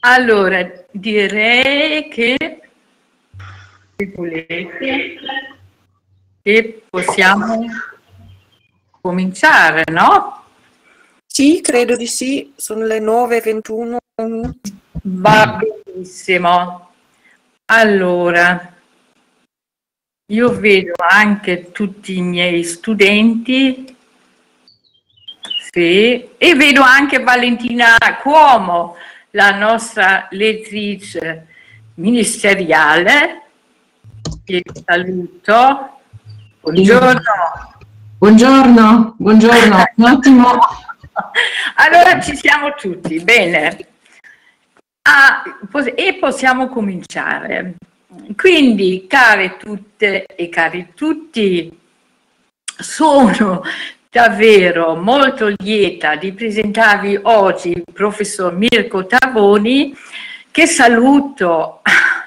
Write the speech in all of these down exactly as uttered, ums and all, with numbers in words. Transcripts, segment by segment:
Allora, direi che, se volete, che possiamo cominciare, no? Sì, credo di sì, sono le nove e ventuno. Va benissimo. Allora, io vedo anche tutti i miei studenti, sì, e vedo anche Valentina Cuomo, la nostra lettrice ministeriale, che saluto. Buongiorno. Buongiorno, buongiorno, un attimo. Allora ci siamo tutti, bene. Ah, e possiamo cominciare. Quindi, care tutte e cari tutti, sono davvero molto lieta di presentarvi oggi il professor Mirko Tavoni, che saluto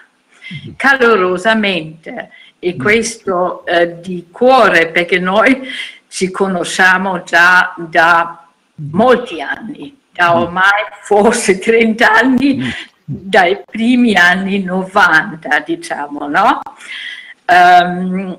calorosamente, e questo eh, di cuore, perché noi ci conosciamo già da molti anni, da ormai forse trenta anni, dai primi anni novanta, diciamo, no? Um,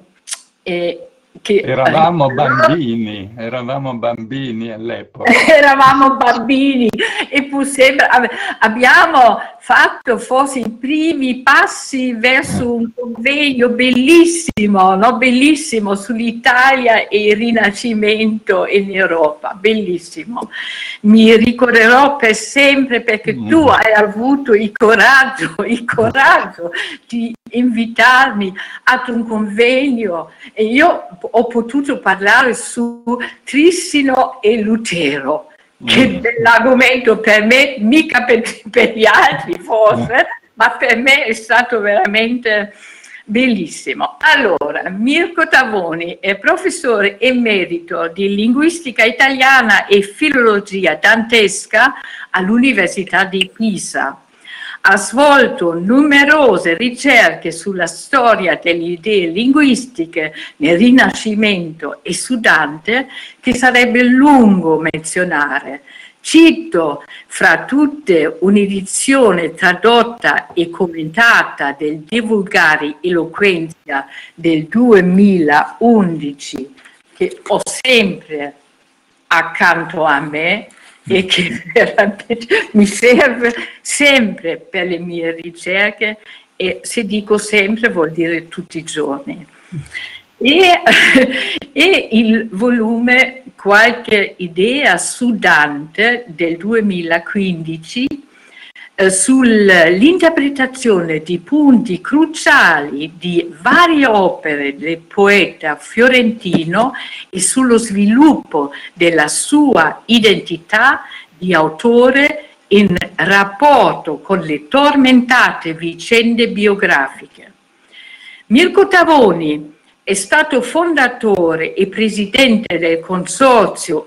e che, eravamo bambini, eravamo bambini all'epoca. Eravamo bambini e pur sempre abbiamo fatto forse i primi passi verso un convegno bellissimo, no? Bellissimo sull'Italia e il Rinascimento in Europa, bellissimo. Mi ricorderò per sempre perché mm. tu hai avuto il coraggio, il coraggio di invitarmi ad un convegno e io ho potuto parlare su Trissino e Lutero, che mm. dell'argomento per me, mica per, per gli altri forse, mm. ma per me è stato veramente bellissimo. Allora, Mirko Tavoni è professore emerito di linguistica italiana e filologia dantesca all'Università di Pisa. Ha svolto numerose ricerche sulla storia delle idee linguistiche nel Rinascimento e su Dante, che sarebbe lungo menzionare. Cito fra tutte un'edizione tradotta e commentata del De Vulgari Eloquentia del duemilaundici, che ho sempre accanto a me, e che veramente mi serve sempre per le mie ricerche, e se dico sempre vuol dire tutti i giorni. E, e il volume Qualche idea su Dante del duemilaquindici, eh, sull'interpretazione di punti cruciali di varie opere del poeta fiorentino e sullo sviluppo della sua identità di autore in rapporto con le tormentate vicende biografiche. Mirko Tavoni è stato fondatore e presidente del consorzio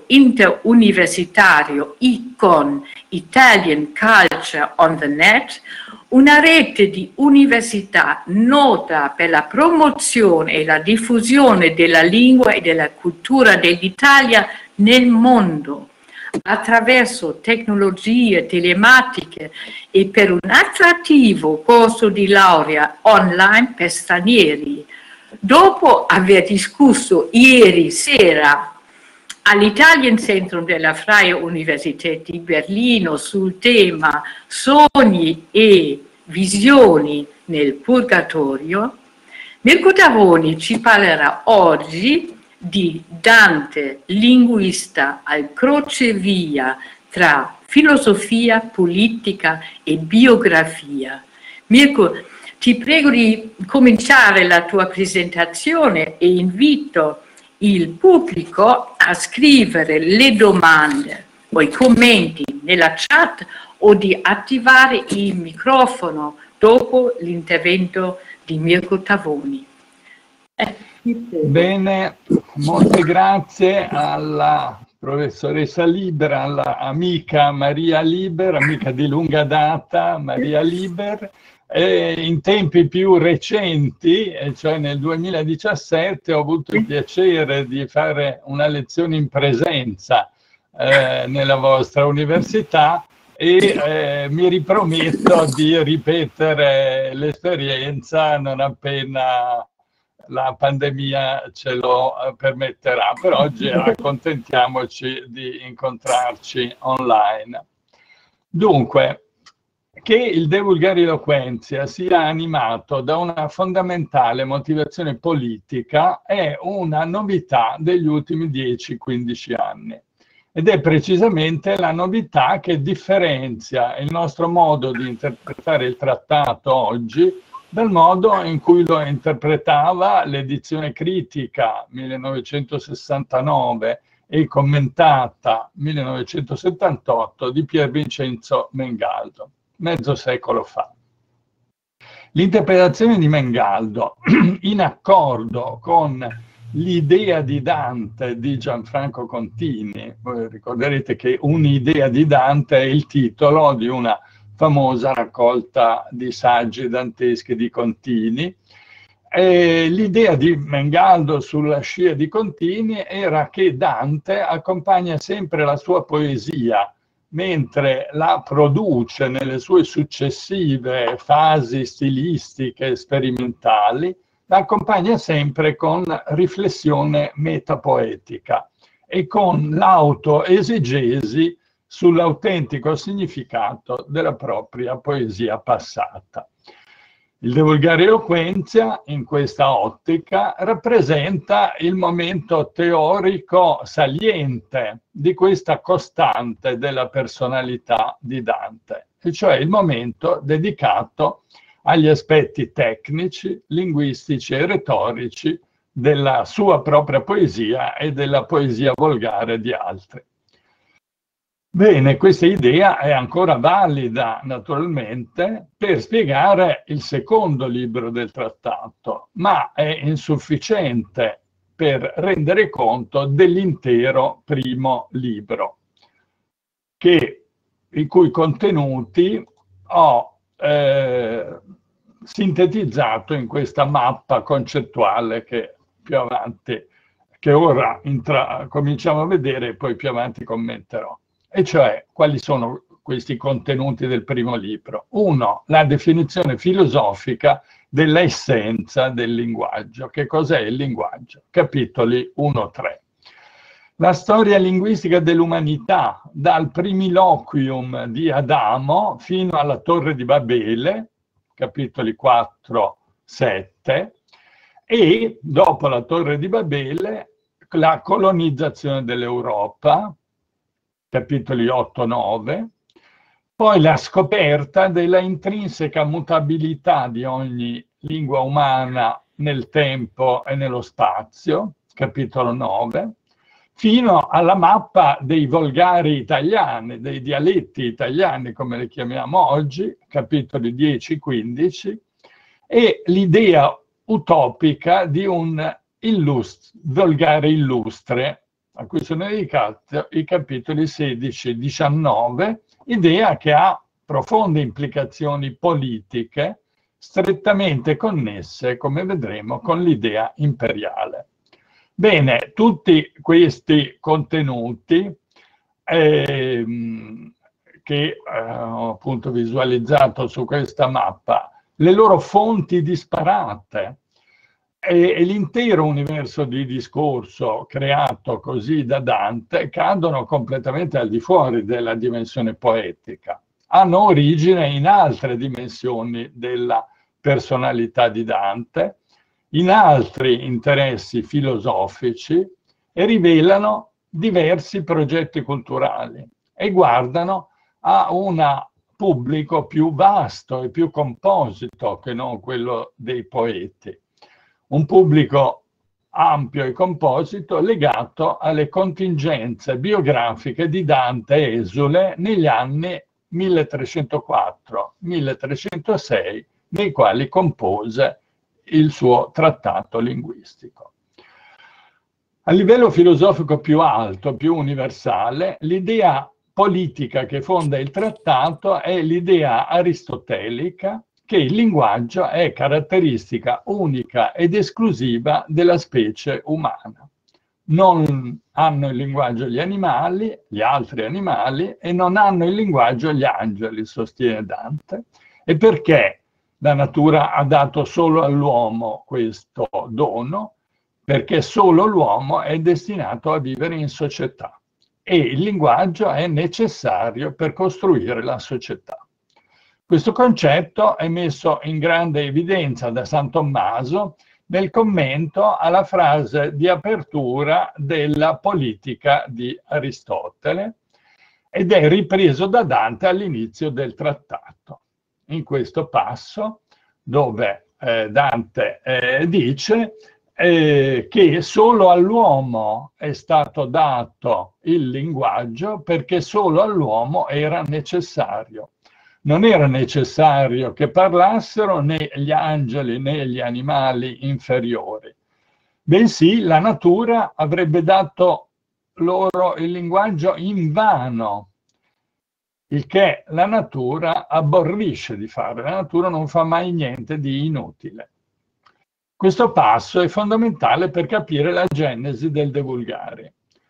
interuniversitario I C O N, Italian Culture on the Net, una rete di università nota per la promozione e la diffusione della lingua e della cultura dell'Italia nel mondo, attraverso tecnologie telematiche e per un attrattivo corso di laurea online per stranieri. Dopo aver discusso ieri sera all'Italian Centrum della Freie Universität di Berlino sul tema Sogni e visioni nel Purgatorio, Mirko Tavoni ci parlerà oggi di Dante, linguista al crocevia tra filosofia, politica e biografia. Mirko, ti prego di cominciare la tua presentazione e invito il pubblico a scrivere le domande o i commenti nella chat o di attivare il microfono dopo l'intervento di Mirko Tavoni. Eh, Bene, molte grazie alla professoressa Liber, alla amica Maria Liber, amica di lunga data Maria Liber. E in tempi più recenti, cioè nel duemiladiciassette, ho avuto il piacere di fare una lezione in presenza eh, nella vostra università e eh, mi riprometto di ripetere l'esperienza non appena la pandemia ce lo permetterà. Per oggi accontentiamoci di incontrarci online. Dunque, che il De Vulgariloquentia sia animato da una fondamentale motivazione politica è una novità degli ultimi dieci quindici anni. Ed è precisamente la novità che differenzia il nostro modo di interpretare il trattato oggi dal modo in cui lo interpretava l'edizione critica millenovecentosessantanove e commentata millenovecentosettantotto di Pier Vincenzo Mengaldo, mezzo secolo fa. L'interpretazione di Mengaldo, in accordo con l'idea di Dante di Gianfranco Contini, voi ricorderete che Un'idea di Dante è il titolo di una famosa raccolta di saggi danteschi di Contini. L'idea di Mengaldo sulla scia di Contini era che Dante accompagna sempre la sua poesia, mentre la produce nelle sue successive fasi stilistiche e sperimentali, la accompagna sempre con riflessione metapoetica e con l'autoesegesi sull'autentico significato della propria poesia passata. Il De Vulgariloquentia, in questa ottica, rappresenta il momento teorico saliente di questa costante della personalità di Dante, e cioè il momento dedicato agli aspetti tecnici, linguistici e retorici della sua propria poesia e della poesia volgare di altri. Bene, questa idea è ancora valida naturalmente per spiegare il secondo libro del trattato, ma è insufficiente per rendere conto dell'intero primo libro, che, i cui contenuti ho eh, sintetizzato in questa mappa concettuale che più avanti, che ora intra, cominciamo a vedere e poi più avanti commenterò. E cioè, quali sono questi contenuti del primo libro? Uno, la definizione filosofica dell'essenza del linguaggio. Che cos'è il linguaggio? Capitoli uno tre. La storia linguistica dell'umanità, dal primiloquium di Adamo fino alla Torre di Babele, capitoli quattro sette, e dopo la Torre di Babele, la colonizzazione dell'Europa, capitoli otto nove, poi la scoperta della intrinseca mutabilità di ogni lingua umana nel tempo e nello spazio, capitolo nove, fino alla mappa dei volgari italiani, dei dialetti italiani, come li chiamiamo oggi, capitoli dieci quindici, e l'idea utopica di un illust- volgare illustre, a cui sono dedicati i capitoli sedici e diciannove, idea che ha profonde implicazioni politiche strettamente connesse, come vedremo, con l'idea imperiale. Bene, tutti questi contenuti eh, che eh, ho appunto visualizzato su questa mappa, le loro fonti disparate, e l'intero universo di discorso creato così da Dante cadono completamente al di fuori della dimensione poetica, hanno origine in altre dimensioni della personalità di Dante, in altri interessi filosofici e rivelano diversi progetti culturali e guardano a un pubblico più vasto e più composito che non quello dei poeti. Un pubblico ampio e composito legato alle contingenze biografiche di Dante esule negli anni milletrecentoquattro milletrecentosei, nei quali compose il suo trattato linguistico. A livello filosofico più alto, più universale, l'idea politica che fonda il trattato è l'idea aristotelica che il linguaggio è caratteristica unica ed esclusiva della specie umana. non hanno il linguaggio gli animali, gli altri animali, e non hanno il linguaggio gli angeli, sostiene Dante. E perché la natura ha dato solo all'uomo questo dono? Perché solo l'uomo è destinato a vivere in società e il linguaggio è necessario per costruire la società. Questo concetto è messo in grande evidenza da San Tommaso nel commento alla frase di apertura della Politica di Aristotele ed è ripreso da Dante all'inizio del trattato. In questo passo dove eh, Dante eh, dice eh, che solo all'uomo è stato dato il linguaggio perché solo all'uomo era necessario. Non era necessario che parlassero né gli angeli né gli animali inferiori, bensì la natura avrebbe dato loro il linguaggio invano, il che la natura aborrisce di fare. La natura non fa mai niente di inutile. Questo passo è fondamentale per capire la genesi del De Vulgari,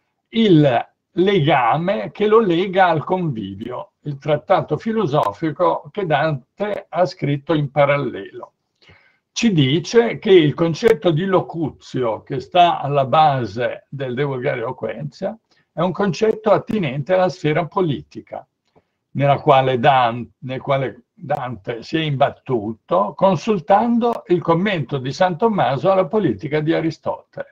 il legame che lo lega al convivio, il trattato filosofico che Dante ha scritto in parallelo. Ci dice che il concetto di locuzio che sta alla base del De Vulgari Eloquentia è un concetto attinente alla sfera politica, nella quale Dante, nel quale Dante si è imbattuto consultando il commento di San Tommaso alla Politica di Aristotele.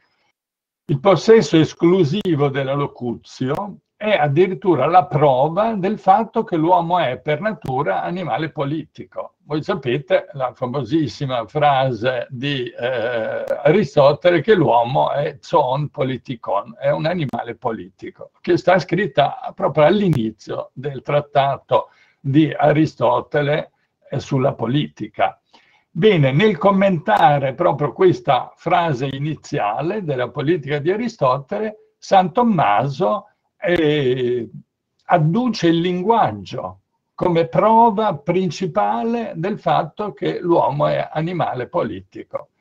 Il possesso esclusivo della locuzio è addirittura la prova del fatto che l'uomo è per natura animale politico. Voi sapete la famosissima frase di eh, Aristotele che l'uomo è zoon politikon, è un animale politico, che sta scritta proprio all'inizio del trattato di Aristotele sulla politica. Bene, nel commentare proprio questa frase iniziale della Politica di Aristotele, San Tommaso eh, adduce il linguaggio come prova principale del fatto che l'uomo è animale politico.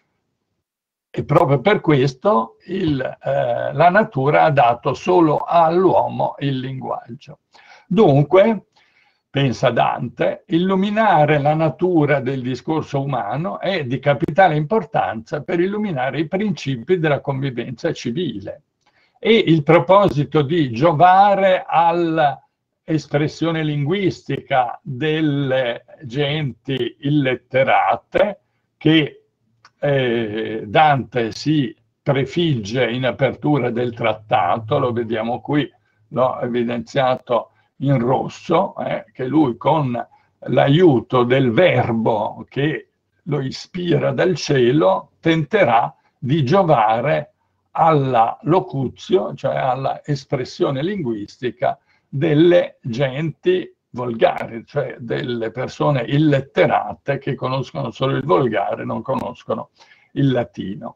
E proprio per questo il, eh, la natura ha dato solo all'uomo il linguaggio. Dunque, pensa Dante, illuminare la natura del discorso umano è di capitale importanza per illuminare i principi della convivenza civile. E il proposito di giovare all'espressione linguistica delle genti illetterate, che eh, Dante si prefigge in apertura del trattato, lo vediamo qui, l'ho evidenziato in rosso, eh, che lui con l'aiuto del verbo che lo ispira dal cielo tenterà di giovare alla locuzio, cioè alla espressione linguistica delle genti volgari, cioè delle persone illetterate che conoscono solo il volgare, non conoscono il latino.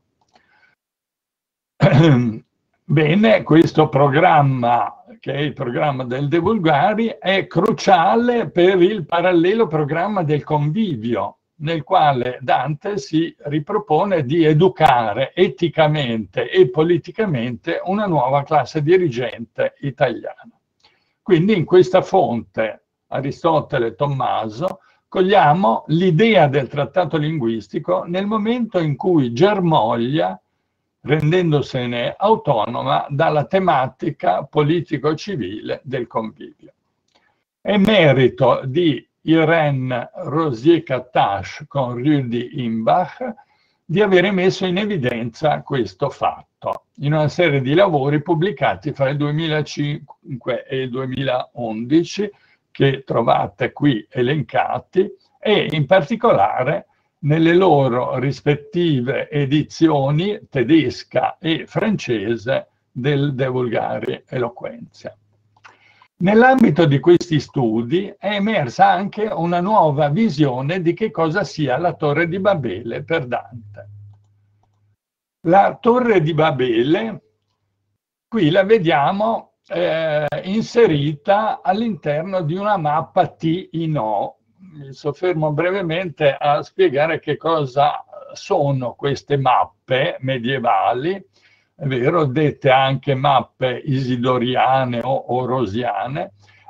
Bene, questo programma, che è il programma del De Vulgari, è cruciale per il parallelo programma del convivio, nel quale Dante si ripropone di educare eticamente e politicamente una nuova classe dirigente italiana. Quindi in questa fonte, Aristotele e Tommaso, cogliamo l'idea del trattato linguistico nel momento in cui germoglia, rendendosene autonoma dalla tematica politico-civile del convivio. È merito di Irène Rosier-Cattache con Rudi Imbach di avere messo in evidenza questo fatto in una serie di lavori pubblicati fra il duemilacinque e il duemilaundici, che trovate qui elencati, e in particolare nelle loro rispettive edizioni tedesca e francese del De Vulgari Eloquentia. Nell'ambito di questi studi è emersa anche una nuova visione di che cosa sia la Torre di Babele per Dante. La Torre di Babele, qui la vediamo eh, inserita all'interno di una mappa T in O. Mi soffermo brevemente a spiegare che cosa sono queste mappe medievali. è vero, dette anche mappe isidoriane o orosiane.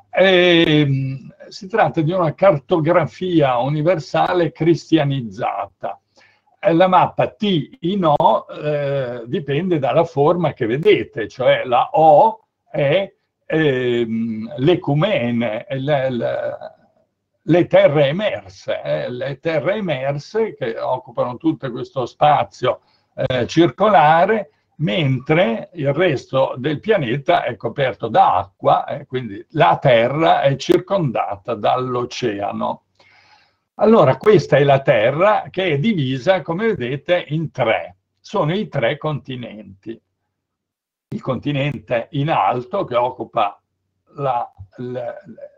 E, si tratta di una cartografia universale cristianizzata. La mappa T in O eh, dipende dalla forma che vedete, cioè la O è eh, l'ecumene, le, le, le terre emerse, eh, le terre emerse che occupano tutto questo spazio eh, circolare, mentre il resto del pianeta è coperto da acqua, eh, quindi la Terra è circondata dall'oceano. Allora, questa è la Terra che è divisa, come vedete, in tre. Sono i tre continenti. Il continente in alto, che occupa la, la,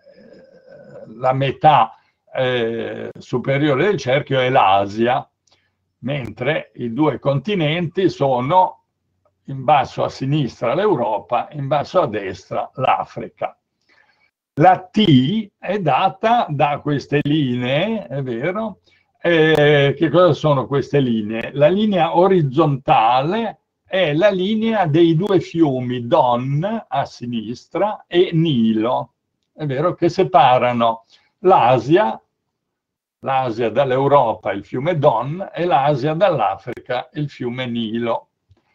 la metà eh, superiore del cerchio, è l'Asia, mentre i due continenti sono in basso a sinistra l'Europa, in basso a destra l'Africa. La T è data da queste linee, è vero? Eh, che cosa sono queste linee? La linea orizzontale è la linea dei due fiumi, Don a sinistra e Nilo, è vero? Che separano l'Asia, l'Asia dall'Europa, il fiume Don, e l'Asia dall'Africa, il fiume Nilo.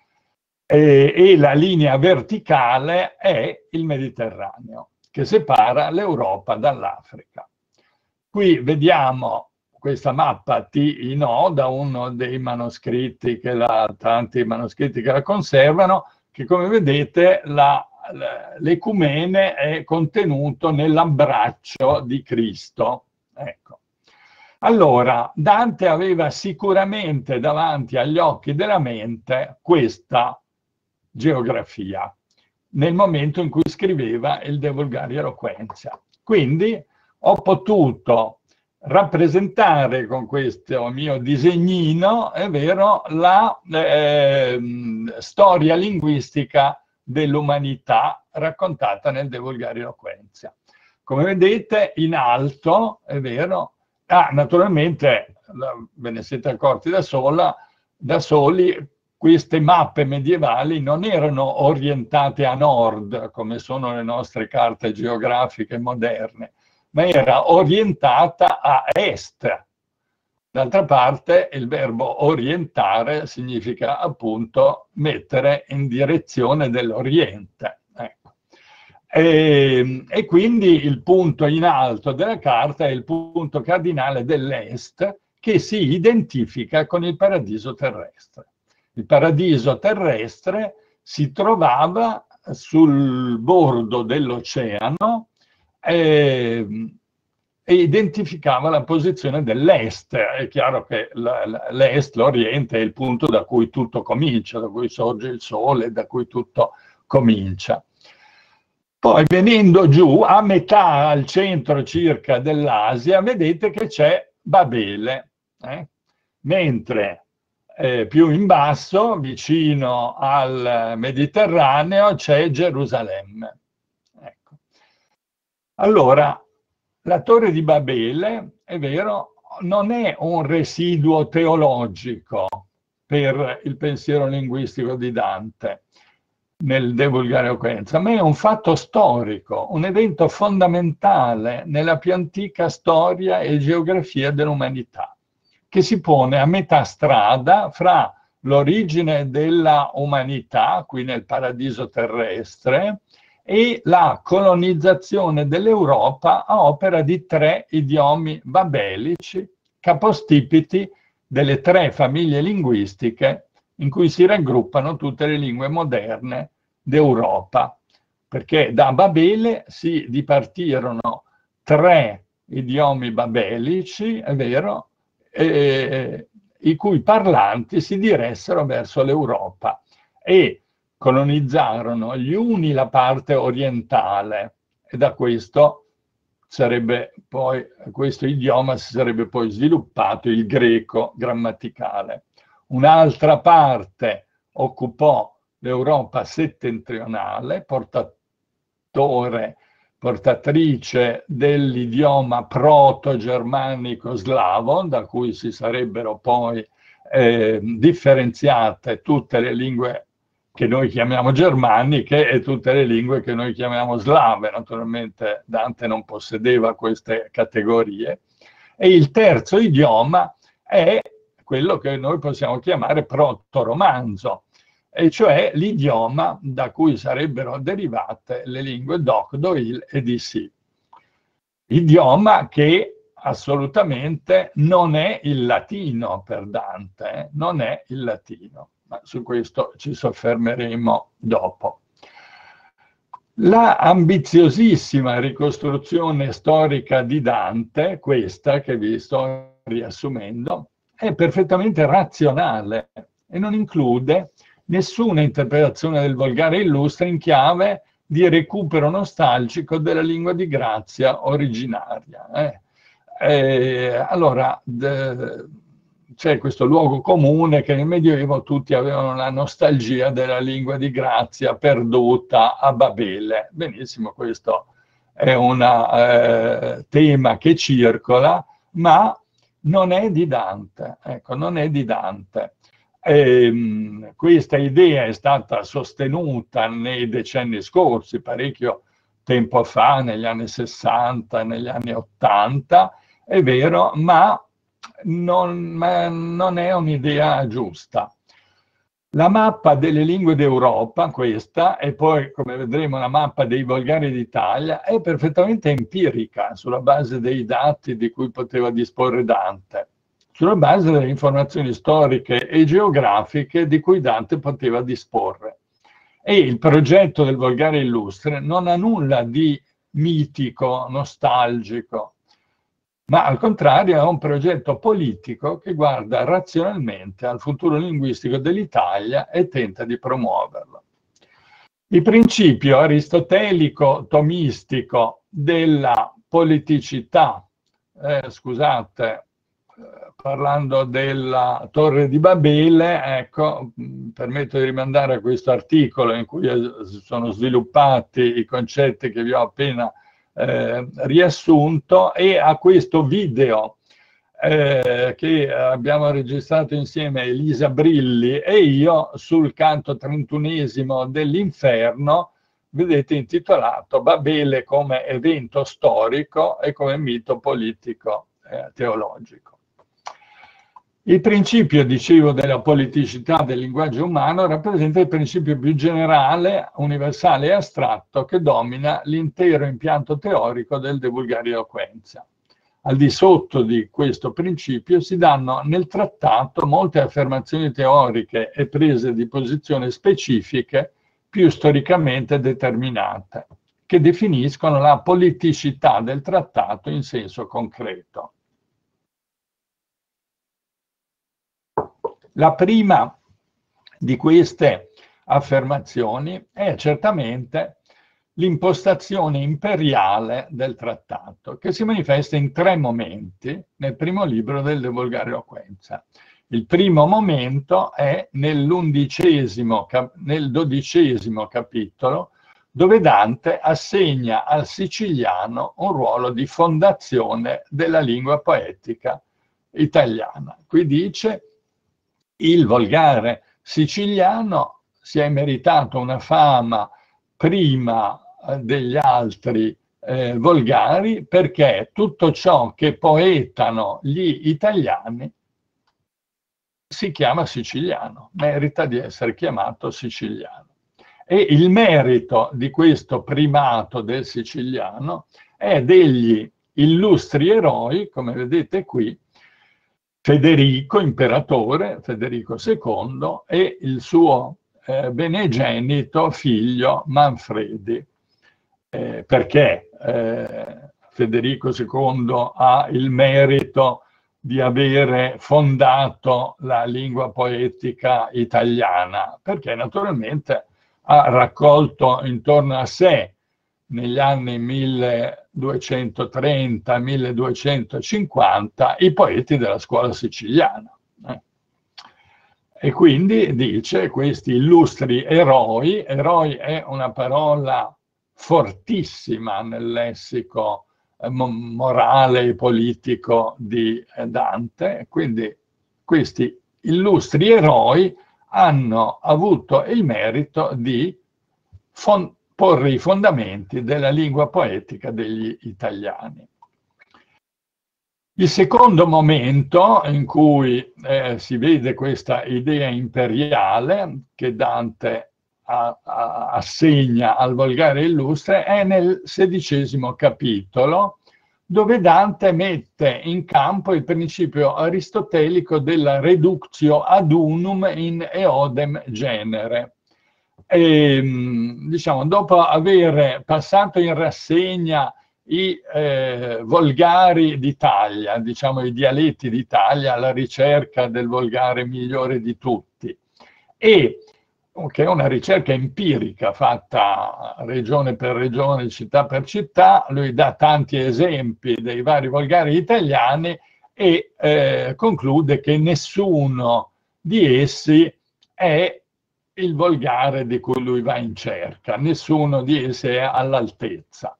E, e la linea verticale è il Mediterraneo, che separa l'Europa dall'Africa. Qui vediamo questa mappa T in O da uno dei manoscritti, che la, tanti manoscritti che la conservano, che come vedete l'ecumene è contenuto nell'abbraccio di Cristo. Ecco. Allora, Dante aveva sicuramente davanti agli occhi della mente questa geografia nel momento in cui scriveva il De Vulgari Eloquentia. Quindi ho potuto rappresentare con questo mio disegnino, è vero, la eh, storia linguistica dell'umanità raccontata nel De Vulgari Eloquentia. Come vedete in alto, è vero, ah, naturalmente ve ne siete accorti da sola, da soli, queste mappe medievali non erano orientate a nord, come sono le nostre carte geografiche moderne, ma era orientata a est. D'altra parte, il verbo orientare significa appunto mettere in direzione dell'Oriente. Ecco. E, e quindi il punto in alto della carta è il punto cardinale dell'est, che si identifica con il paradiso terrestre. Il paradiso terrestre si trovava sul bordo dell'oceano e, e identificava la posizione dell'est. È chiaro che l'est, l'Oriente, è il punto da cui tutto comincia, da cui sorge il sole, da cui tutto comincia. Poi venendo giù, a metà, al centro circa dell'Asia, vedete che c'è Babele, eh? Mentre Eh, più in basso, vicino al Mediterraneo, c'è Gerusalemme. Ecco. Allora, la Torre di Babele, è vero, non è un residuo teologico per il pensiero linguistico di Dante nel De Vulgari Eloquentia, ma è un fatto storico, un evento fondamentale nella più antica storia e geografia dell'umanità, che si pone a metà strada fra l'origine della umanità, qui nel paradiso terrestre, e la colonizzazione dell'Europa a opera di tre idiomi babelici, capostipiti delle tre famiglie linguistiche in cui si raggruppano tutte le lingue moderne d'Europa. Perché da Babele si dipartirono tre idiomi babelici, è vero, Eh, i cui parlanti si diressero verso l'Europa e colonizzarono gli uni la parte orientale, e da questo sarebbe poi, questo idioma si sarebbe poi sviluppato il greco grammaticale. Un'altra parte occupò l'Europa settentrionale, portatore portatrice dell'idioma proto-germanico slavo, da cui si sarebbero poi eh, differenziate tutte le lingue che noi chiamiamo germaniche e tutte le lingue che noi chiamiamo slave. Naturalmente Dante non possedeva queste categorie. E il terzo idioma è quello che noi possiamo chiamare proto-romanzo, e cioè l'idioma da cui sarebbero derivate le lingue Docdo, Il e Dc. Idioma che assolutamente non è il latino per Dante, eh? non è il latino, ma su questo ci soffermeremo dopo. La ambiziosissima ricostruzione storica di Dante, questa che vi sto riassumendo, è perfettamente razionale e non include nessuna interpretazione del volgare illustre in chiave di recupero nostalgico della lingua di grazia originaria. Eh. Eh, allora, c'è questo luogo comune che nel Medioevo tutti avevano la nostalgia della lingua di grazia perduta a Babele. Benissimo, questo è un eh, tema che circola, ma non è di Dante. Ecco, non è di Dante. E, questa idea è stata sostenuta nei decenni scorsi, parecchio tempo fa, negli anni sessanta, negli anni ottanta, è vero, ma non, ma non è un'idea giusta. La mappa delle lingue d'Europa, questa, e poi, come vedremo, la mappa dei volgari d'Italia, è perfettamente empirica, sulla base dei dati di cui poteva disporre Dante, sulla base delle informazioni storiche e geografiche di cui Dante poteva disporre. E il progetto del volgare illustre non ha nulla di mitico, nostalgico, ma al contrario è un progetto politico che guarda razionalmente al futuro linguistico dell'Italia e tenta di promuoverlo. Il principio aristotelico tomistico della politicità, eh, scusate, parlando della Torre di Babele, ecco, permetto di rimandare a questo articolo in cui sono sviluppati i concetti che vi ho appena eh, riassunto, e a questo video eh, che abbiamo registrato insieme Elisa Brilli e io sul canto trentunesimo dell'Inferno, vedete, intitolato Babele come evento storico e come mito politico eh, teologico. Il principio, dicevo, della politicità del linguaggio umano rappresenta il principio più generale, universale e astratto che domina l'intero impianto teorico del De Vulgari Eloquentia. Al di sotto di questo principio si danno nel trattato molte affermazioni teoriche e prese di posizione specifiche più storicamente determinate, che definiscono la politicità del trattato in senso concreto. La prima di queste affermazioni è certamente l'impostazione imperiale del trattato, che si manifesta in tre momenti nel primo libro del De Vulgare Eloquentia. Il primo momento è nell'undicesimo, nel dodicesimo capitolo, dove Dante assegna al siciliano un ruolo di fondazione della lingua poetica italiana. Qui dice: il volgare siciliano si è meritato una fama prima degli altri eh, volgari perché tutto ciò che poetano gli italiani si chiama siciliano, merita di essere chiamato siciliano. E il merito di questo primato del siciliano è degli illustri eroi, come vedete qui, Federico, imperatore, Federico secondo, e il suo eh, benegenito figlio Manfredi. Eh, perché eh, Federico secondo ha il merito di avere fondato la lingua poetica italiana? Perché naturalmente ha raccolto intorno a sé negli anni milleduecentotrenta milleduecentocinquanta i poeti della scuola siciliana. Eh. E quindi dice questi illustri eroi, eroi è una parola fortissima nel lessico eh, morale e politico di eh, Dante, quindi questi illustri eroi hanno avuto il merito di porre i fondamenti della lingua poetica degli italiani. Il secondo momento in cui eh, si vede questa idea imperiale che Dante a, a, assegna al Volgare Illustre è nel sedicesimo capitolo, dove Dante mette in campo il principio aristotelico della reductio ad unum in eodem genere. E, diciamo, dopo aver passato in rassegna i eh, volgari d'Italia, diciamo i dialetti d'Italia, alla ricerca del volgare migliore di tutti, e che è una ricerca empirica fatta regione per regione, città per città, lui dà tanti esempi dei vari volgari italiani e eh, conclude che nessuno di essi è il volgare di cui lui va in cerca, nessuno di essi è all'altezza.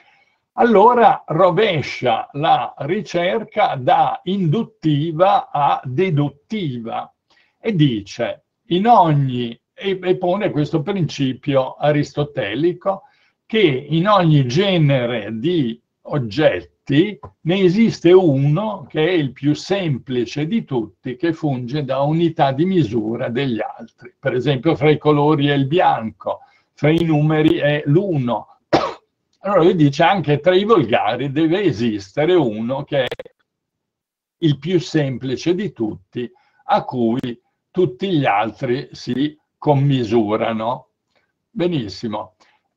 Allora rovescia la ricerca da induttiva a deduttiva e dice in ogni, e, e pone questo principio aristotelico, che in ogni genere di oggetti ne esiste uno che è il più semplice di tutti, che funge da unità di misura degli altri. Per esempio fra i colori è il bianco, fra i numeri è l'uno. Allora lui dice anche tra i volgari deve esistere uno che è il più semplice di tutti, a cui tutti gli altri si commisurano. Benissimo.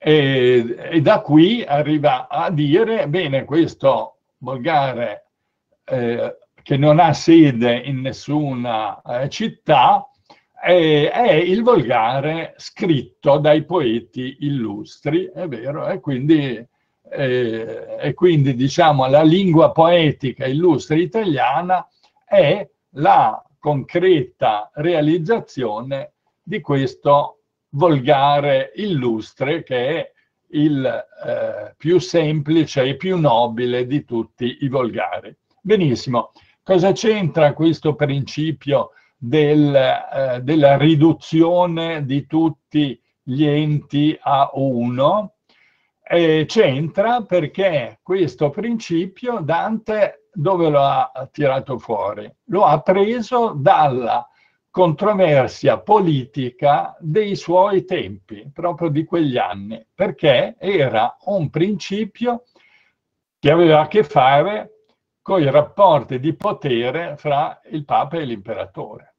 E, e da qui arriva a dire, bene, questo volgare eh, che non ha sede in nessuna eh, città, è, è il volgare scritto dai poeti illustri, è vero, e quindi, eh, e quindi diciamo la lingua poetica illustre italiana è la concreta realizzazione di questo volgare illustre che è il eh, più semplice e più nobile di tutti i volgari. Benissimo, cosa c'entra questo principio del, eh, della riduzione di tutti gli enti a uno? Eh, c'entra perché questo principio Dante dove lo ha tirato fuori? Lo ha preso dalla controversia politica dei suoi tempi, proprio di quegli anni, perché era un principio che aveva a che fare con i rapporti di potere fra il Papa e l'imperatore.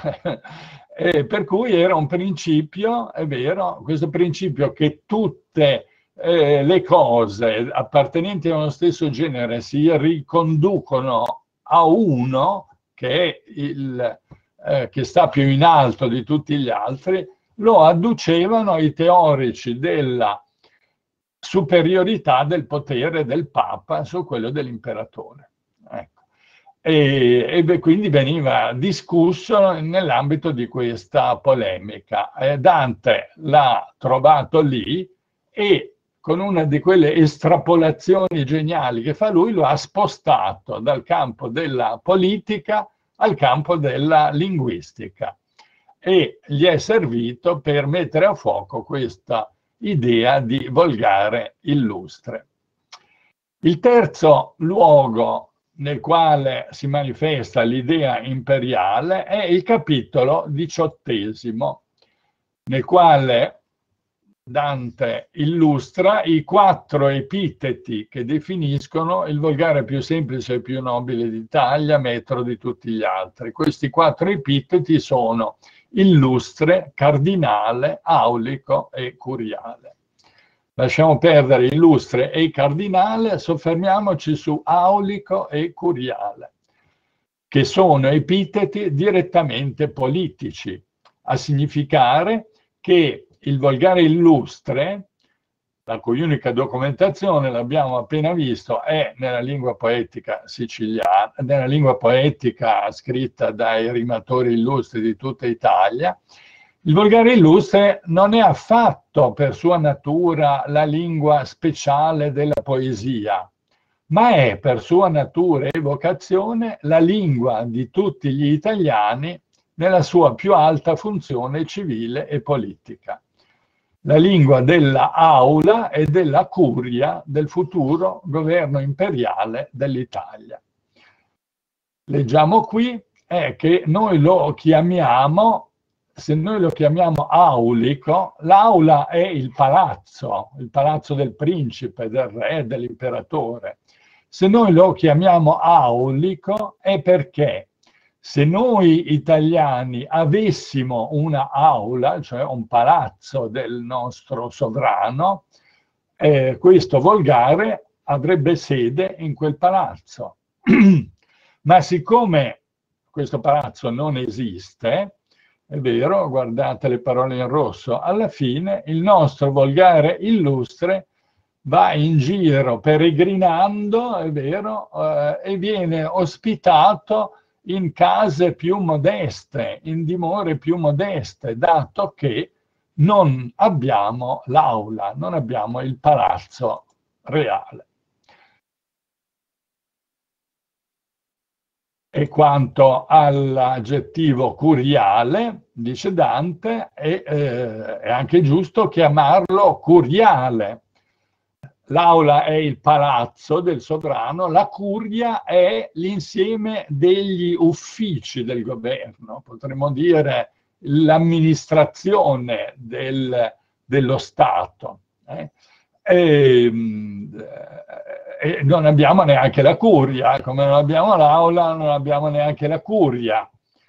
E per cui era un principio, è vero, questo principio che tutte eh, le cose appartenenti a uno stesso genere si riconducono a uno, che è il Eh, che sta più in alto di tutti gli altri, lo adducevano i teorici della superiorità del potere del Papa su quello dell'imperatore. Ecco. E, e beh, quindi veniva discusso nell'ambito di questa polemica. Eh, Dante l'ha trovato lì e con una di quelle estrapolazioni geniali che fa lui, lo ha spostato dal campo della politica al campo della linguistica e gli è servito per mettere a fuoco questa idea di volgare illustre. Il terzo luogo nel quale si manifesta l'idea imperiale è il capitolo diciottesimo, nel quale Dante illustra i quattro epiteti che definiscono il volgare più semplice e più nobile d'Italia, metro di tutti gli altri. Questi quattro epiteti sono illustre, cardinale, aulico e curiale. Lasciamo perdere illustre e cardinale, soffermiamoci su aulico e curiale, che sono epiteti direttamente politici, a significare che il volgare illustre, la cui unica documentazione, l'abbiamo appena visto, è nella lingua poetica siciliana, nella lingua poetica scritta dai rimatori illustri di tutta Italia. Il volgare illustre non è affatto per sua natura la lingua speciale della poesia, ma è per sua natura e vocazione la lingua di tutti gli italiani nella sua più alta funzione civile e politica. La lingua della aula e della curia del futuro governo imperiale dell'Italia. Leggiamo qui è che noi lo chiamiamo, se noi lo chiamiamo aulico, l'aula è il palazzo, il palazzo del principe, del re, dell'imperatore. Se noi lo chiamiamo aulico è perché se noi italiani avessimo una aula, cioè un palazzo del nostro sovrano, eh, questo volgare avrebbe sede in quel palazzo. Ma siccome questo palazzo non esiste, è vero, guardate le parole in rosso, alla fine il nostro volgare illustre va in giro peregrinando, è vero, eh, e viene ospitato in case più modeste, in dimore più modeste, dato che non abbiamo l'aula, non abbiamo il palazzo reale. E quanto all'aggettivo curiale, dice Dante, è, eh, è anche giusto chiamarlo curiale. L'aula è il palazzo del sovrano, la curia è l'insieme degli uffici del governo, potremmo dire l'amministrazione del, dello Stato. Eh? E, e non abbiamo neanche la curia, come non abbiamo l'aula, non abbiamo neanche la curia,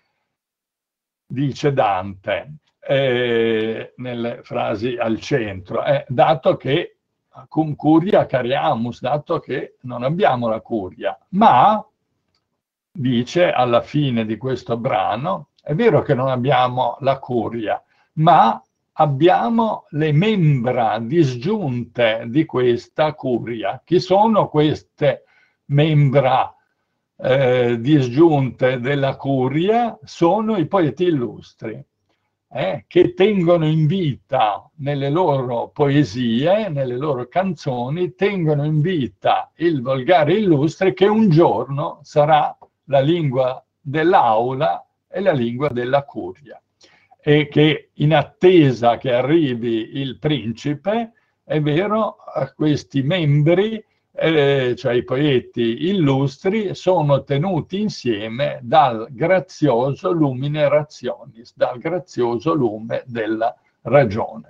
dice Dante, eh, nelle frasi al centro, eh, dato che cum curia cariamus, dato che non abbiamo la curia. Ma, dice alla fine di questo brano, è vero che non abbiamo la curia, ma abbiamo le membra disgiunte di questa curia. Chi sono queste membra eh, disgiunte della curia? Sono i poeti illustri. Eh, che tengono in vita nelle loro poesie, nelle loro canzoni, tengono in vita il volgare illustre che un giorno sarà la lingua dell'aula e la lingua della curia. E che in attesa che arrivi il principe, è vero, questi membri, eh, cioè i poeti illustri, sono tenuti insieme dal grazioso lumine rationis, dal grazioso lume della ragione.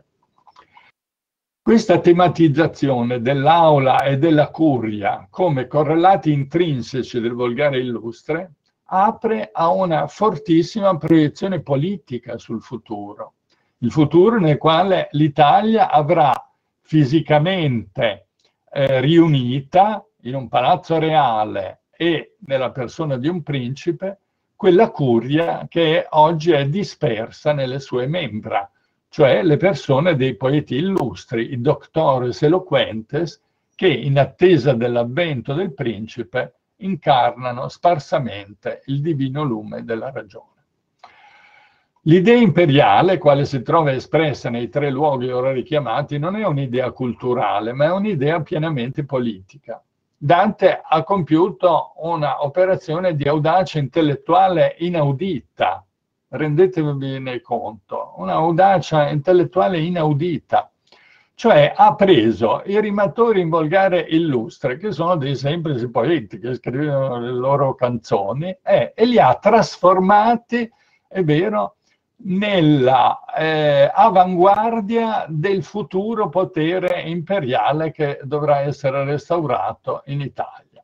Questa tematizzazione dell'aula e della curia come correlati intrinseci del volgare illustre apre a una fortissima proiezione politica sul futuro. Il futuro nel quale l'Italia avrà fisicamente Eh, riunita in un palazzo reale e nella persona di un principe, quella curia che oggi è dispersa nelle sue membra, cioè le persone dei poeti illustri, i doctores eloquentes, che in attesa dell'avvento del principe incarnano sparsamente il divino lume della ragione. L'idea imperiale, quale si trova espressa nei tre luoghi ora richiamati, non è un'idea culturale, ma è un'idea pienamente politica. Dante ha compiuto una operazione di audacia intellettuale inaudita, rendetevene conto, un'audacia intellettuale inaudita, cioè ha preso i rimatori in volgare illustre, che sono dei semplici poeti che scrivono le loro canzoni, eh, e li ha trasformati, è vero, nella eh, avanguardia del futuro potere imperiale che dovrà essere restaurato in Italia.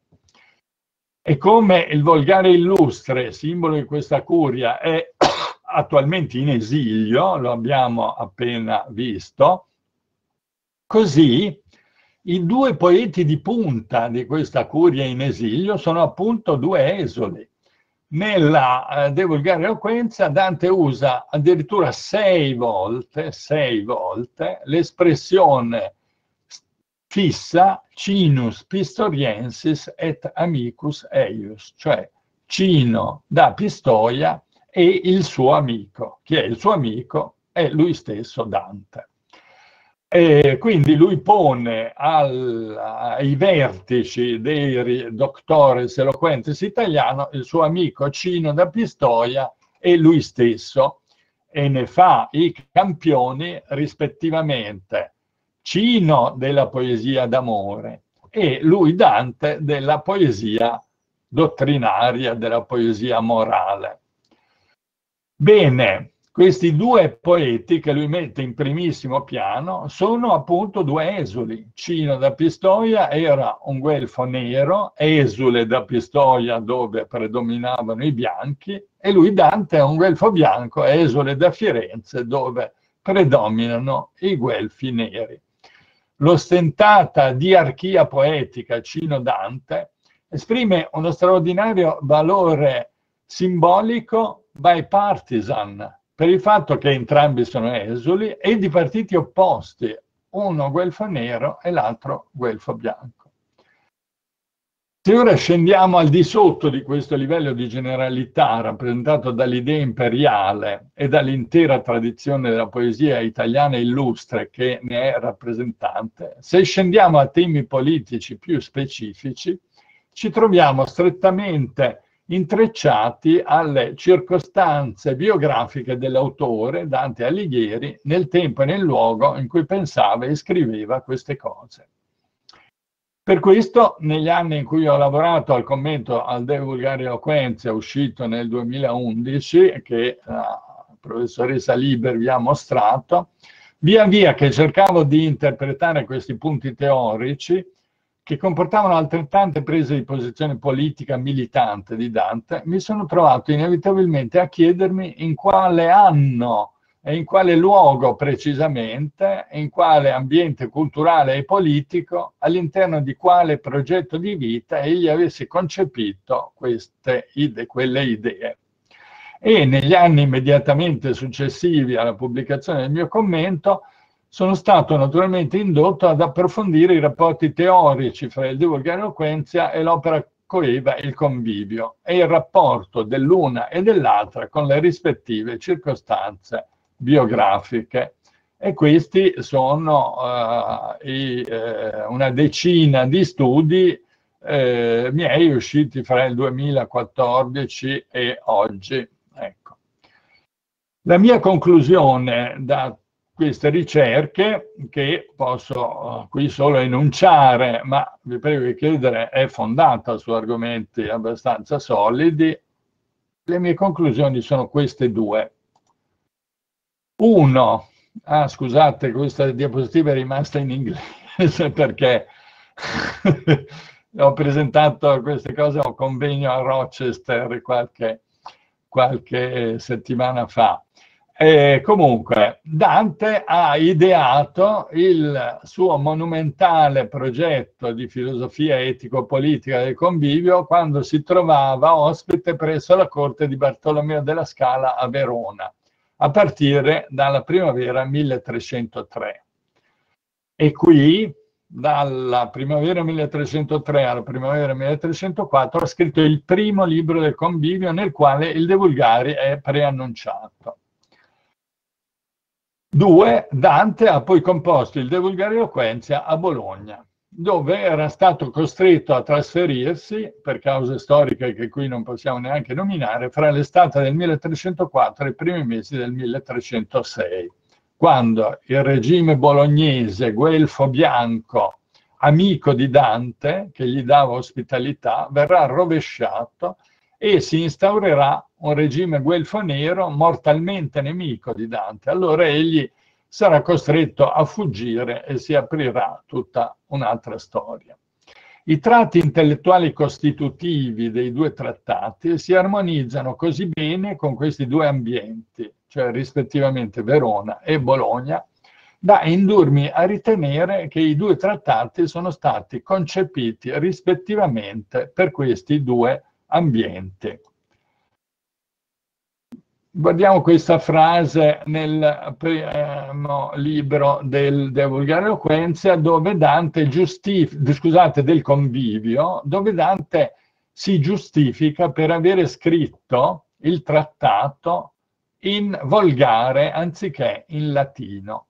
E come il volgare illustre, simbolo di questa curia, è attualmente in esilio, lo abbiamo appena visto, così i due poeti di punta di questa curia in esilio sono appunto due esuli. Nella eh, De Vulgare Eloquenza Dante usa addirittura sei volte, sei volte l'espressione fissa cinus pistoriensis et amicus eius, cioè Cino da Pistoia e il suo amico. Chi è il suo amico? È lui stesso Dante. E quindi lui pone al, ai vertici dei doctores eloquentes italiano il suo amico Cino da Pistoia e lui stesso, e ne fa i campioni rispettivamente Cino della poesia d'amore e lui Dante della poesia dottrinaria, della poesia morale. Bene, questi due poeti che lui mette in primissimo piano sono appunto due esuli. Cino da Pistoia era un guelfo nero, esule da Pistoia dove predominavano i bianchi, e lui Dante è un guelfo bianco, esule da Firenze dove predominano i guelfi neri. L'ostentata diarchia poetica Cino-Dante esprime uno straordinario valore simbolico bipartisan, per il fatto che entrambi sono esuli e di partiti opposti, uno guelfo nero e l'altro guelfo bianco. Se ora scendiamo al di sotto di questo livello di generalità rappresentato dall'idea imperiale e dall'intera tradizione della poesia italiana illustre che ne è rappresentante, se scendiamo a temi politici più specifici, ci troviamo strettamente intrecciati alle circostanze biografiche dell'autore, Dante Alighieri, nel tempo e nel luogo in cui pensava e scriveva queste cose. Per questo, negli anni in cui ho lavorato al commento al De Vulgari Eloquentia, uscito nel duemilaundici, che la professoressa Liber vi ha mostrato, via via che cercavo di interpretare questi punti teorici, che comportavano altrettante prese di posizione politica militante di Dante, mi sono trovato inevitabilmente a chiedermi in quale anno e in quale luogo precisamente, in quale ambiente culturale e politico, all'interno di quale progetto di vita egli avesse concepito queste idee, quelle idee. E negli anni immediatamente successivi alla pubblicazione del mio commento sono stato naturalmente indotto ad approfondire i rapporti teorici fra il De Vulgari Eloquentia e l'opera coeva Il Convivio e il rapporto dell'una e dell'altra con le rispettive circostanze biografiche. E questi sono uh, i, eh, una decina di studi eh, miei usciti fra il duemilaquattordici e oggi. Ecco. La mia conclusione da queste ricerche, che posso uh, qui solo enunciare, ma vi prego di chiedere, è fondata su argomenti abbastanza solidi, le mie conclusioni sono queste due. Uno, ah scusate, questa diapositiva è rimasta in inglese perché ho presentato queste cose a un convegno a Rochester qualche, qualche settimana fa. E comunque, Dante ha ideato il suo monumentale progetto di filosofia etico-politica del convivio quando si trovava ospite presso la corte di Bartolomeo della Scala a Verona, a partire dalla primavera milletrecentotre. E qui, dalla primavera milletrecentotre alla primavera milletrecentoquattro, ha scritto il primo libro del convivio nel quale il De Vulgari è preannunciato. Due, Dante ha poi composto il De Vulgari Eloquentia a Bologna, dove era stato costretto a trasferirsi, per cause storiche che qui non possiamo neanche nominare, fra l'estate del milletrecentoquattro e i primi mesi del milletrecentosei, quando il regime bolognese, guelfo bianco, amico di Dante, che gli dava ospitalità, verrà rovesciato e si instaurerà un regime guelfo nero mortalmente nemico di Dante. Allora egli sarà costretto a fuggire e si aprirà tutta un'altra storia. I tratti intellettuali costitutivi dei due trattati si armonizzano così bene con questi due ambienti, cioè rispettivamente Verona e Bologna, da indurmi a ritenere che i due trattati sono stati concepiti rispettivamente per questi due ambienti. Guardiamo questa frase nel primo libro del De Vulgari Eloquentia, dove Dante giustifica, scusate, del Convivio, dove Dante si giustifica per avere scritto il trattato in volgare anziché in latino.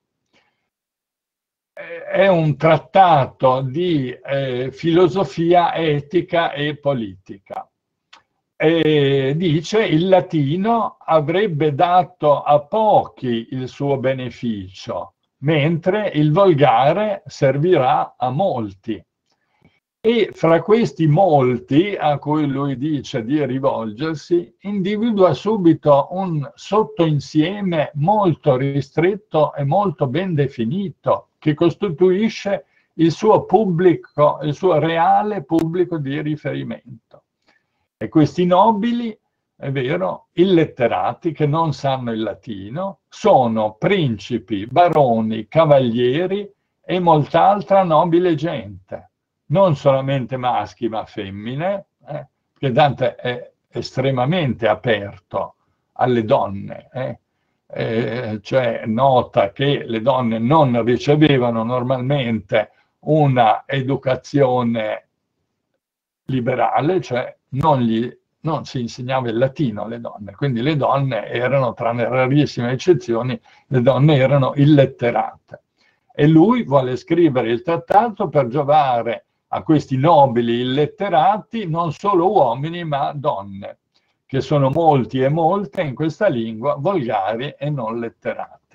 È un trattato di eh, filosofia etica e politica. e dice il latino avrebbe dato a pochi il suo beneficio, mentre il volgare servirà a molti. E fra questi molti a cui lui dice di rivolgersi, individua subito un sottoinsieme molto ristretto e molto ben definito, che costituisce il suo pubblico, il suo reale pubblico di riferimento. E questi nobili, è vero, illetterati che non sanno il latino, sono principi, baroni, cavalieri e molta altra nobile gente. Non solamente maschi ma femmine, eh, che Dante è estremamente aperto alle donne, eh, eh, cioè nota che le donne non ricevevano normalmente una educazione liberale, cioè non, gli, non si insegnava il latino alle donne, quindi le donne erano, tranne rarissime eccezioni, le donne erano illetterate. E lui vuole scrivere il trattato per giovare a questi nobili illetterati, non solo uomini ma donne, che sono molti e molte in questa lingua, volgari e non letterati.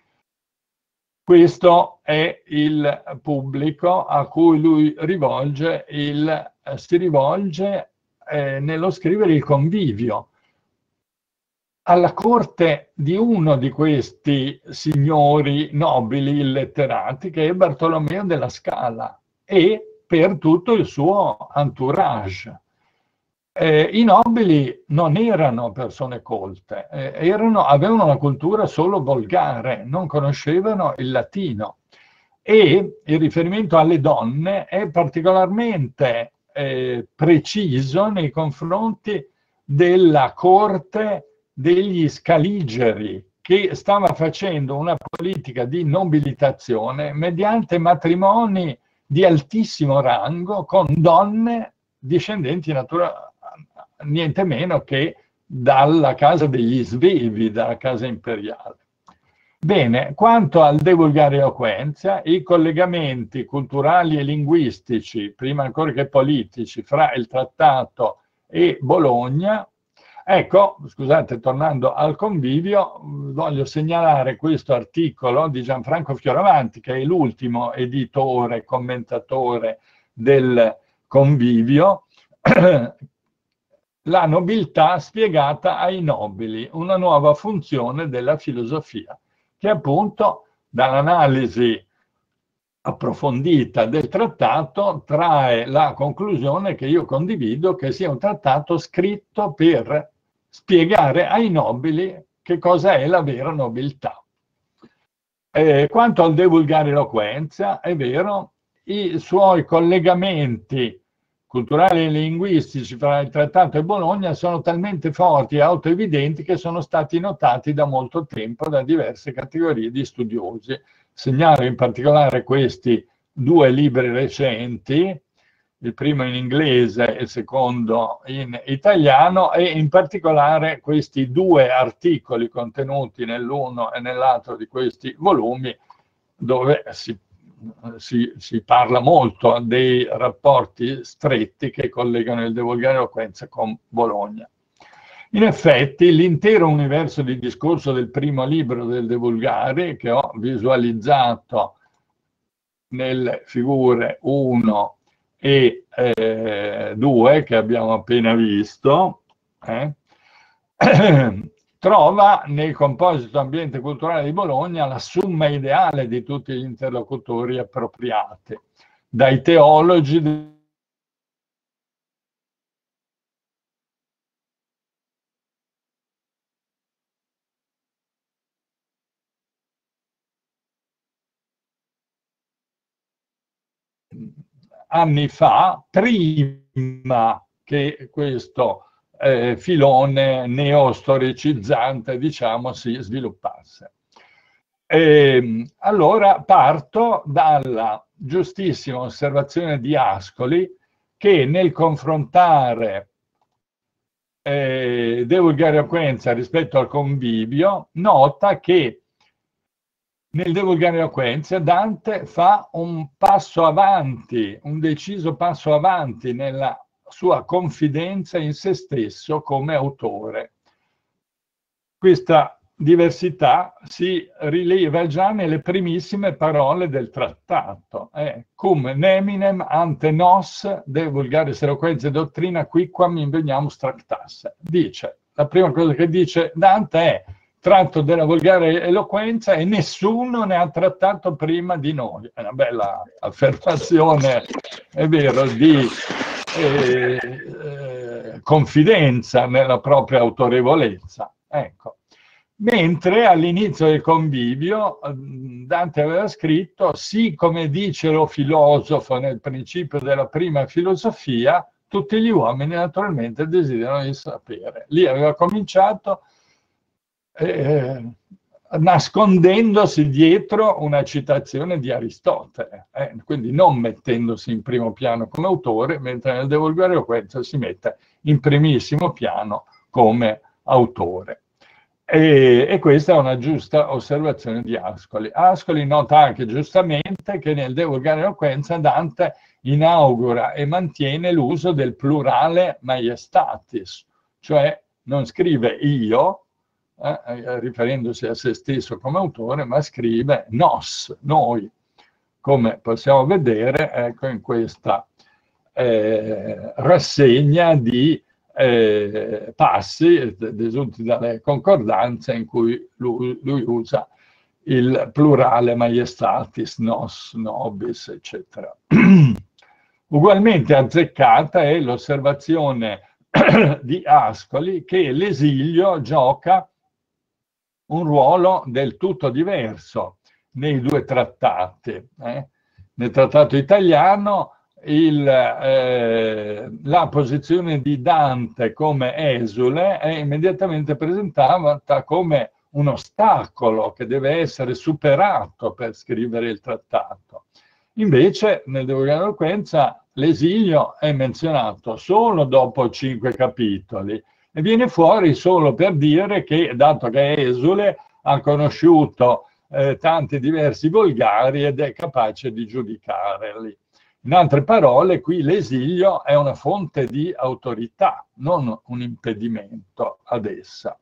Questo è il pubblico a cui lui rivolge il, eh, si rivolge eh, nello scrivere il convivio. Alla corte di uno di questi signori nobili illetterati, che è Bartolomeo della Scala, e per tutto il suo entourage. Eh, I nobili non erano persone colte, eh, erano, avevano una cultura solo volgare, non conoscevano il latino. E il riferimento alle donne è particolarmente eh, preciso nei confronti della corte degli scaligeri, che stava facendo una politica di nobilitazione mediante matrimoni di altissimo rango con donne discendenti natura, niente meno che dalla casa degli Svevi, dalla casa imperiale. Bene, quanto al De Vulgare Eloquentia, i collegamenti culturali e linguistici, prima ancora che politici, fra il trattato e Bologna. Ecco, scusate, tornando al convivio, voglio segnalare questo articolo di Gianfranco Fioravanti, che è l'ultimo editore, commentatore del convivio, La nobiltà spiegata ai nobili, una nuova funzione della filosofia, che appunto dall'analisi approfondita del trattato trae la conclusione che io condivido, che sia un trattato scritto per spiegare ai nobili che cosa è la vera nobiltà. Eh, quanto al De Vulgare Eloquentia, è vero, i suoi collegamenti culturali e linguistici fra il trattato e Bologna sono talmente forti e autoevidenti che sono stati notati da molto tempo da diverse categorie di studiosi. Segnalo in particolare questi due libri recenti, il primo in inglese e il secondo in italiano, e in particolare questi due articoli contenuti nell'uno e nell'altro di questi volumi, dove si, si, si parla molto dei rapporti stretti che collegano il De Vulgare Eloquentia con Bologna. In effetti, l'intero universo di discorso del primo libro del De Vulgare, che ho visualizzato nelle figure uno e due, che abbiamo appena visto, eh, trova nel composito ambiente culturale di Bologna la summa ideale di tutti gli interlocutori appropriati, dai teologi anni fa, prima che questo eh, filone neostoricizzante, diciamo, si sviluppasse. E, allora parto dalla giustissima osservazione di Ascoli, che nel confrontare eh, De Vulgare Eloquentia rispetto al convivio nota che nel De Vulgare Eloquentia Dante fa un passo avanti, un deciso passo avanti nella sua confidenza in se stesso come autore. Questa diversità si rileva già nelle primissime parole del trattato. Eh, cum neminem ante nos de vulgaris eloquentia doctrina quicquam inveniamus tractasse. Dice, la prima cosa che dice Dante è: tratto della volgare eloquenza e nessuno ne ha trattato prima di noi. È una bella affermazione, è vero, di eh, eh, confidenza nella propria autorevolezza. Ecco. Mentre all'inizio del convivio Dante aveva scritto: sì, come dice lo filosofo nel principio della prima filosofia, tutti gli uomini naturalmente desiderano di sapere. Lì aveva cominciato eh, nascondendosi dietro una citazione di Aristotele, eh, quindi non mettendosi in primo piano come autore, mentre nel De Vulgare Eloquentia si mette in primissimo piano come autore. E, e questa è una giusta osservazione di Ascoli. Ascoli nota anche giustamente che nel De Vulgare Eloquentia Dante inaugura e mantiene l'uso del plurale maiestatis, cioè non scrive io, eh, riferendosi a se stesso come autore, ma scrive nos, noi, come possiamo vedere, ecco, in questa eh, rassegna di Eh, passi desunti dalle concordanze in cui lui, lui usa il plurale maiestatis, nos, nobis, eccetera. Ugualmente azzeccata è l'osservazione di Ascoli che l'esilio gioca un ruolo del tutto diverso nei due trattati. Eh? Nel trattato italiano Il, eh, la posizione di Dante come esule è immediatamente presentata come un ostacolo che deve essere superato per scrivere il trattato. Invece nel De Vulgare Eloquentia l'esilio è menzionato solo dopo cinque capitoli e viene fuori solo per dire che, dato che è esule, ha conosciuto eh, tanti diversi volgari ed è capace di giudicarli. In altre parole, qui l'esilio è una fonte di autorità, non un impedimento ad essa.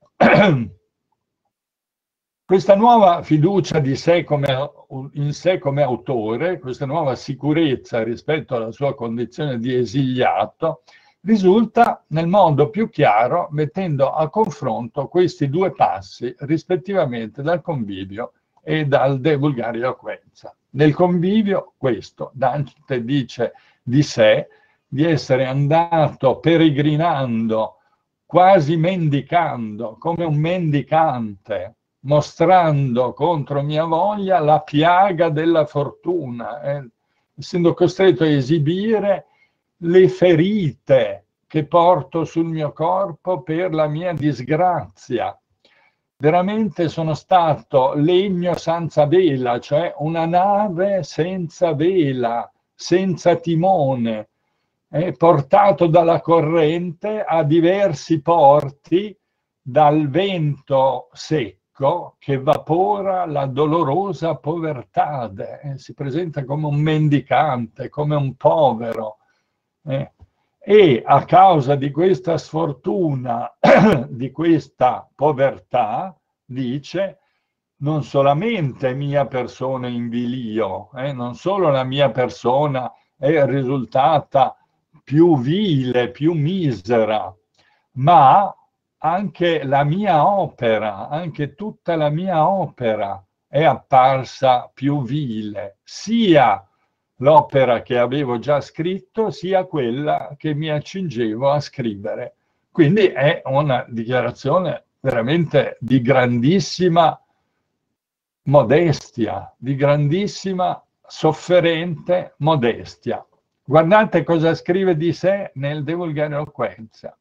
Questa nuova fiducia di sé come, in sé come autore, questa nuova sicurezza rispetto alla sua condizione di esiliato, risulta nel modo più chiaro mettendo a confronto questi due passi rispettivamente dal convivio e dal De Vulgare Eloquentia. Nel convivio, questo, Dante dice di sé, di essere andato peregrinando, quasi mendicando, come un mendicante, mostrando contro mia voglia la piaga della fortuna, eh, essendo costretto a esibire le ferite che porto sul mio corpo per la mia disgrazia. Veramente sono stato legno senza vela, cioè una nave senza vela, senza timone, eh, portato dalla corrente a diversi porti dal vento secco che vapora la dolorosa povertà. Eh, si presenta come un mendicante, come un povero. Eh. E a causa di questa sfortuna, di questa povertà, dice, non solamente mia persona invilio, eh, non solo la mia persona è risultata più vile, più misera, ma anche la mia opera, anche tutta la mia opera è apparsa più vile, sia l'opera che avevo già scritto, sia quella che mi accingevo a scrivere. Quindi è una dichiarazione veramente di grandissima modestia, di grandissima sofferente modestia. Guardate cosa scrive di sé nel De Vulgare Eloquentia.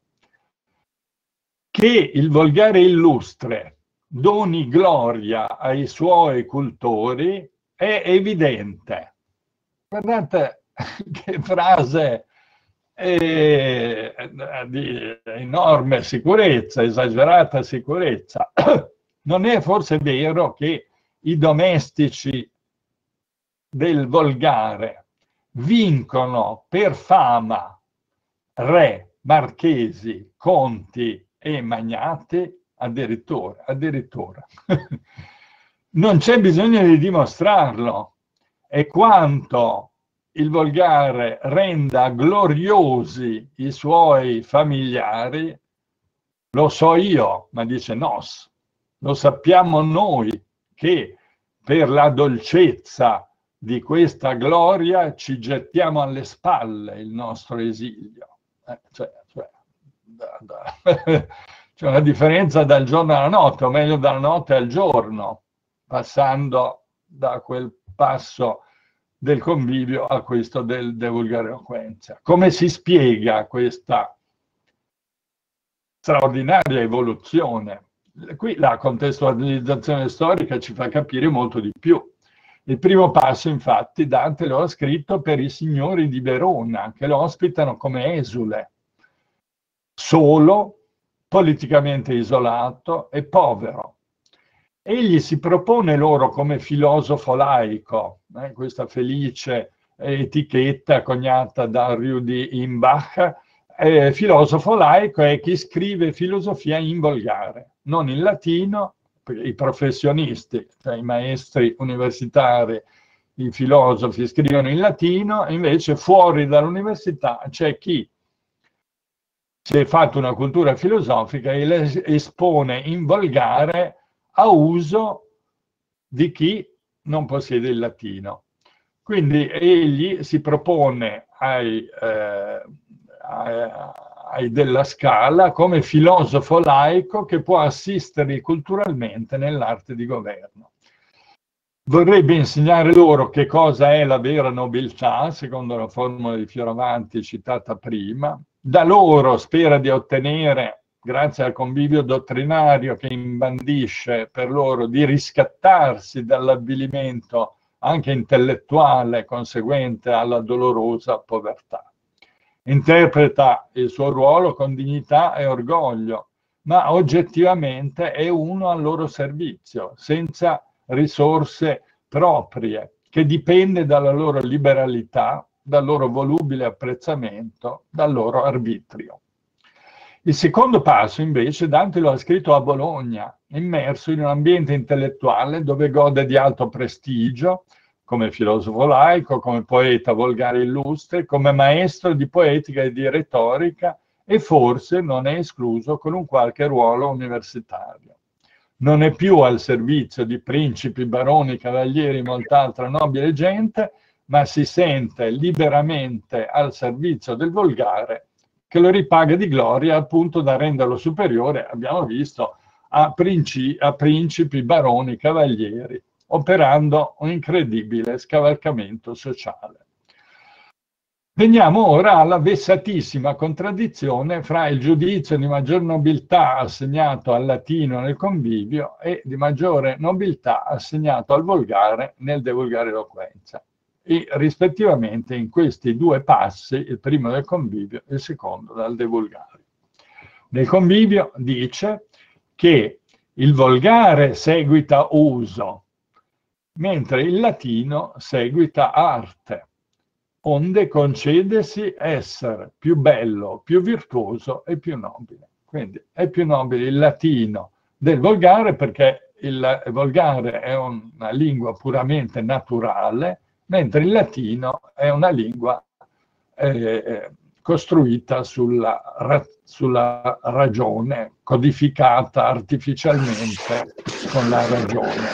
Che il volgare illustre doni gloria ai suoi cultori è evidente. Guardate che frase eh, di enorme sicurezza, esagerata sicurezza. Non è forse vero che i domestici del volgare vincono per fama re, marchesi, conti e magnati, addirittura, addirittura. Non c'è bisogno di dimostrarlo. E quanto il volgare renda gloriosi i suoi familiari, lo so io, ma dice nos, lo sappiamo noi, che per la dolcezza di questa gloria ci gettiamo alle spalle il nostro esilio. Eh, cioè, cioè, da, da, c'è una differenza dal giorno alla notte, o meglio dalla notte al giorno, passando da quel passo del convivio a questo del de volgareloquenza. Come si spiega questa straordinaria evoluzione? Qui la contestualizzazione storica ci fa capire molto di più. Il primo passo, infatti, Dante lo ha scritto per i signori di Verona, che lo ospitano come esule, solo, politicamente isolato e povero. Egli si propone loro come filosofo laico, eh, questa felice etichetta coniata da Rudi Imbach. Eh, filosofo laico è chi scrive filosofia in volgare, non in latino. I professionisti, cioè i maestri universitari, i filosofi scrivono in latino, e invece fuori dall'università c'è chi si è fatto una cultura filosofica e le espone in volgare a uso di chi non possiede il latino. Quindi egli si propone ai, eh, ai, ai della Scala come filosofo laico che può assistere culturalmente nell'arte di governo. Vorrebbe insegnare loro che cosa è la vera nobiltà, secondo la formula di Fioravanti citata prima. Da loro spera di ottenere, grazie al convivio dottrinario che imbandisce per loro, di riscattarsi dall'avvilimento anche intellettuale conseguente alla dolorosa povertà. Interpreta il suo ruolo con dignità e orgoglio, ma oggettivamente è uno al loro servizio, senza risorse proprie, che dipende dalla loro liberalità, dal loro volubile apprezzamento, dal loro arbitrio. Il secondo passo, invece, Dante lo ha scritto a Bologna, immerso in un ambiente intellettuale dove gode di alto prestigio, come filosofo laico, come poeta volgare illustre, come maestro di poetica e di retorica, e forse non è escluso con un qualche ruolo universitario. Non è più al servizio di principi, baroni, cavalieri e molta altra nobile gente, ma si sente liberamente al servizio del volgare, che lo ripaga di gloria al punto da renderlo superiore, abbiamo visto, a, princi a principi, baroni, cavalieri, operando un incredibile scavalcamento sociale. Veniamo ora alla vessatissima contraddizione fra il giudizio di maggior nobiltà assegnato al latino nel convivio e di maggiore nobiltà assegnato al volgare nel de volgareloquenza, e rispettivamente in questi due passi, il primo del convivio e il secondo dal de volgare. Nel convivio dice che il volgare seguita uso, mentre il latino seguita arte, onde concedesi essere più bello, più virtuoso e più nobile. Quindi è più nobile il latino del volgare, perché il volgare è una lingua puramente naturale, mentre il latino è una lingua eh, costruita sulla, ra sulla ragione, codificata artificialmente con la ragione.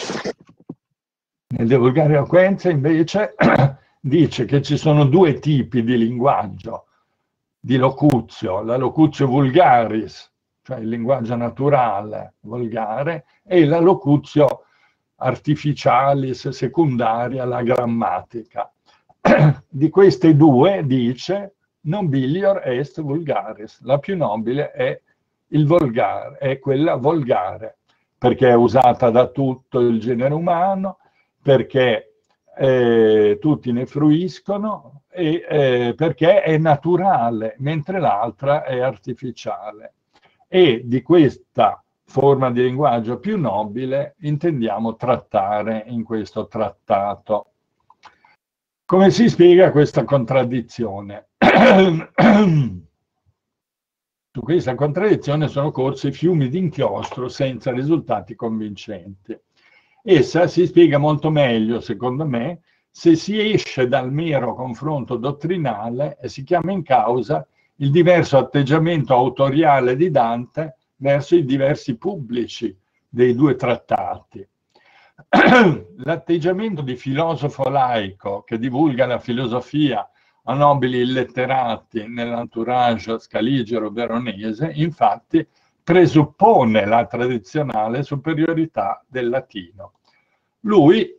Nel De Volgareloquentia invece dice che ci sono due tipi di linguaggio, di locuzio, la locuzio vulgaris, cioè il linguaggio naturale, volgare, e la locuzio artificialis, secondaria, la grammatica. Di queste due dice nobilior est vulgaris, la più nobile è il volgare, è quella volgare, perché è usata da tutto il genere umano, perché eh, tutti ne fruiscono e eh, perché è naturale, mentre l'altra è artificiale. E di questa forma di linguaggio più nobile intendiamo trattare in questo trattato. Come si spiega questa contraddizione? Su questa contraddizione sono corsi fiumi di inchiostro senza risultati convincenti. Essa si spiega molto meglio, secondo me, se si esce dal mero confronto dottrinale e si chiama in causa il diverso atteggiamento autoriale di Dante verso i diversi pubblici dei due trattati. L'atteggiamento di filosofo laico che divulga la filosofia a nobili illetterati nell'entourage scaligero-veronese, infatti, presuppone la tradizionale superiorità del latino. Lui,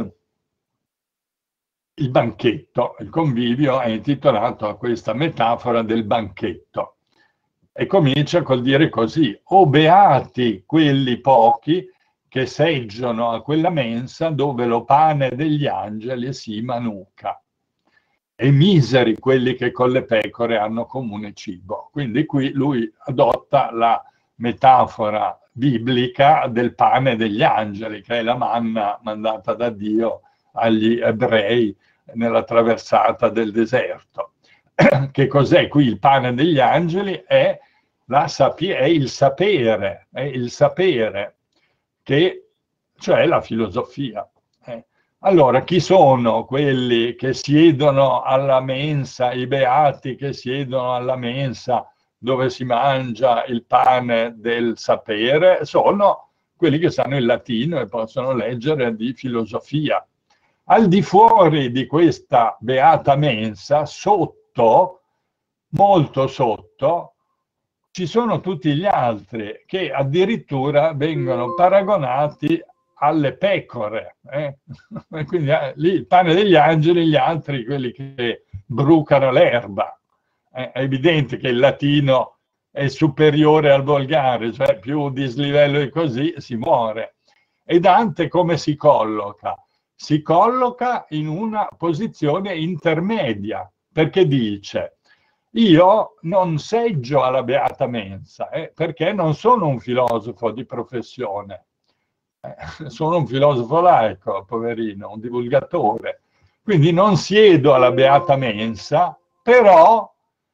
il banchetto, il convivio è intitolato a questa metafora del banchetto e comincia col dire così: o beati quelli pochi che seggiono a quella mensa dove lo pane degli angeli si manuca, e miseri quelli che con le pecore hanno comune cibo. Quindi qui lui adotta la metafora biblica del pane degli angeli, che è la manna mandata da Dio agli ebrei nella traversata del deserto. Che cos'è qui il pane degli angeli? È, la sapi- è il sapere, è il sapere, che, cioè la filosofia. Eh. Allora, chi sono quelli che siedono alla mensa, i beati che siedono alla mensa dove si mangia il pane del sapere? Sono quelli che sanno il latino e possono leggere di filosofia. Al di fuori di questa beata mensa, sotto, molto sotto, ci sono tutti gli altri che addirittura vengono paragonati alle pecore. Eh? Quindi lì il pane degli angeli, gli altri quelli che brucano l'erba. Eh, è evidente che il latino è superiore al volgare, cioè più dislivello di così si muore. E Dante come si colloca? Si colloca in una posizione intermedia, perché dice: io non seggio alla beata mensa, eh, perché non sono un filosofo di professione, eh, sono un filosofo laico, poverino, un divulgatore. Quindi non siedo alla beata mensa, però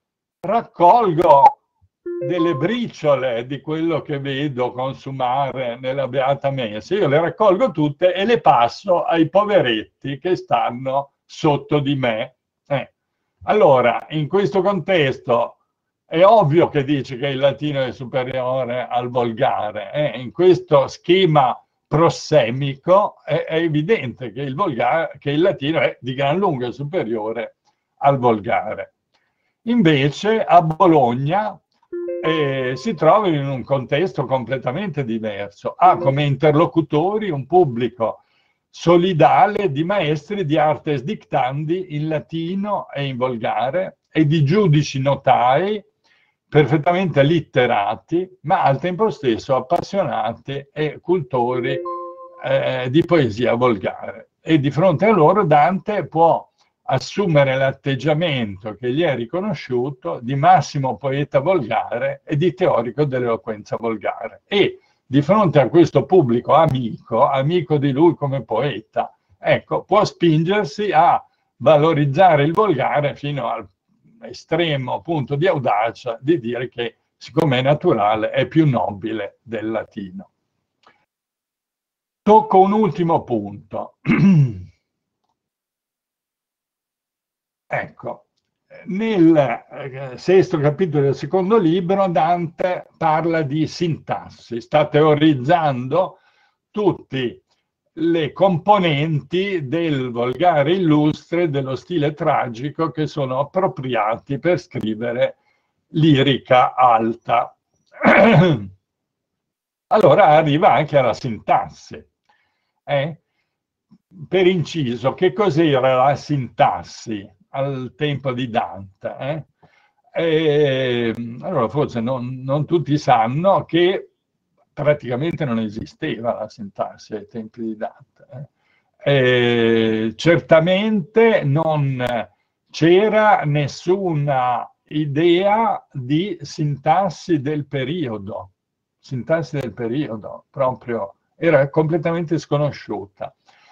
raccolgo delle briciole di quello che vedo consumare nella beata mensa. Io le raccolgo tutte e le passo ai poveretti che stanno sotto di me. Eh. Allora, in questo contesto è ovvio che dice che il latino è superiore al volgare. Eh? In questo schema prossemico è, è evidente che il, volgare, che il latino è di gran lunga superiore al volgare. Invece a Bologna eh, si trova in un contesto completamente diverso. Ha come interlocutori un pubblico solidale di maestri di artes dictandi in latino e in volgare e di giudici notai perfettamente litterati, ma al tempo stesso appassionati e cultori eh, di poesia volgare. E di fronte a loro Dante può assumere l'atteggiamento che gli è riconosciuto di massimo poeta volgare e di teorico dell'eloquenza volgare. E di fronte a questo pubblico amico, amico di lui come poeta, ecco, può spingersi a valorizzare il volgare fino all'estremo punto di audacia di dire che, siccome è naturale, è più nobile del latino. Tocco un ultimo punto. Ecco, nel eh, sesto capitolo del secondo libro Dante parla di sintassi, sta teorizzando tutte le componenti del volgare illustre, dello stile tragico che sono appropriati per scrivere lirica alta. Allora arriva anche alla sintassi. Eh? Per inciso, che cos'era la sintassi al tempo di Dante? Eh? E, allora forse non, non tutti sanno che praticamente non esisteva la sintassi ai tempi di Dante. Eh? E, certamente non c'era nessuna idea di sintassi del periodo, sintassi del periodo, proprio era completamente sconosciuta.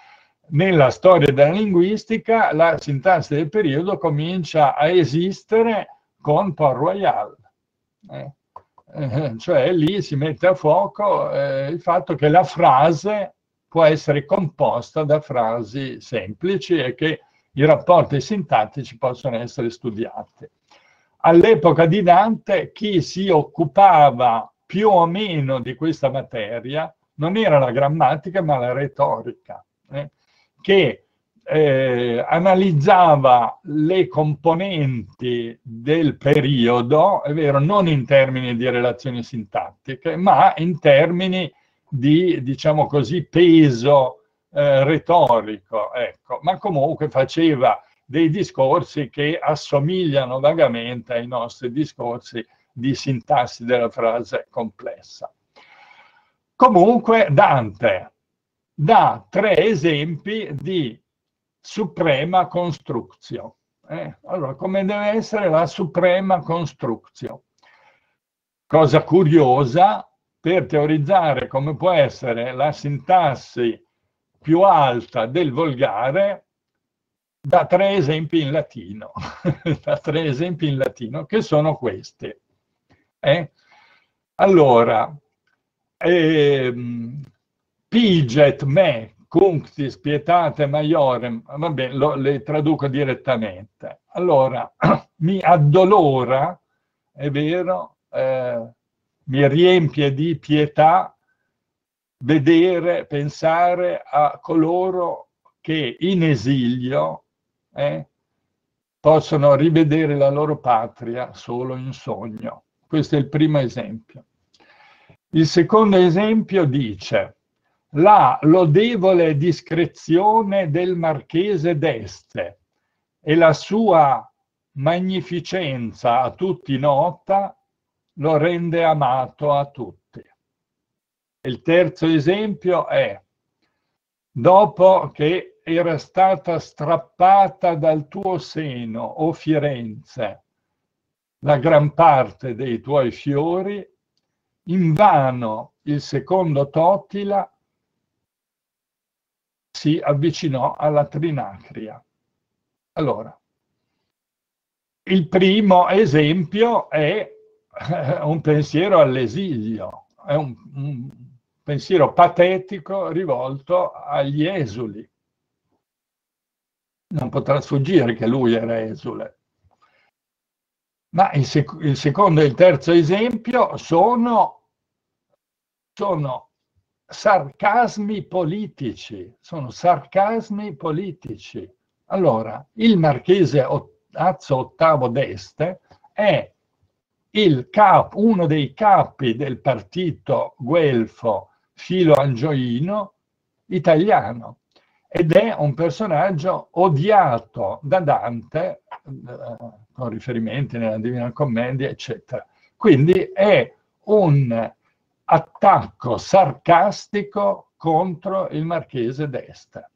nella storia della linguistica la sintassi del periodo comincia a esistere con Port Royal. Eh? Eh, cioè lì si mette a fuoco eh, il fatto che la frase può essere composta da frasi semplici e che i rapporti sintattici possono essere studiati. All'epoca di Dante chi si occupava più o meno di questa materia non era la grammatica ma la retorica, eh, che eh, analizzava le componenti del periodo, è vero, non in termini di relazioni sintattiche, ma in termini di, diciamo così, peso eh, retorico, ecco. Ma comunque faceva dei discorsi che assomigliano vagamente ai nostri discorsi di sintassi della frase complessa. Comunque Dante dà tre esempi di suprema construzione. Eh? Allora, come deve essere la suprema construzione? Cosa curiosa, per teorizzare come può essere la sintassi più alta del volgare, da tre esempi in latino, da tre esempi in latino, che sono questi. Eh? Allora, ehm, piget me cunctis pietate maiorem, vabbè, lo, le traduco direttamente. Allora, mi addolora, è vero, eh, mi riempie di pietà vedere, pensare a coloro che in esilio eh, possono rivedere la loro patria solo in sogno. Questo è il primo esempio. Il secondo esempio dice: la lodevole discrezione del marchese d'Este e la sua magnificenza a tutti nota lo rende amato a tutti. Il terzo esempio è: dopo che era stata strappata dal tuo seno, o Firenze, la gran parte dei tuoi fiori, invano il secondo Totila si avvicinò alla Trinacria. Allora, il primo esempio è un pensiero all'esilio, è un, un pensiero patetico rivolto agli esuli. Non potrà sfuggire che lui era esule. Ma il, sec il secondo e il terzo esempio sono, sono sarcasmi politici, sono sarcasmi politici. Allora, il marchese Azzo ottavo d'Este è il capo, uno dei capi del partito guelfo filo-angioino italiano ed è un personaggio odiato da Dante, eh, con riferimenti nella Divina Commedia, eccetera. Quindi è un attacco sarcastico contro il marchese d'Este.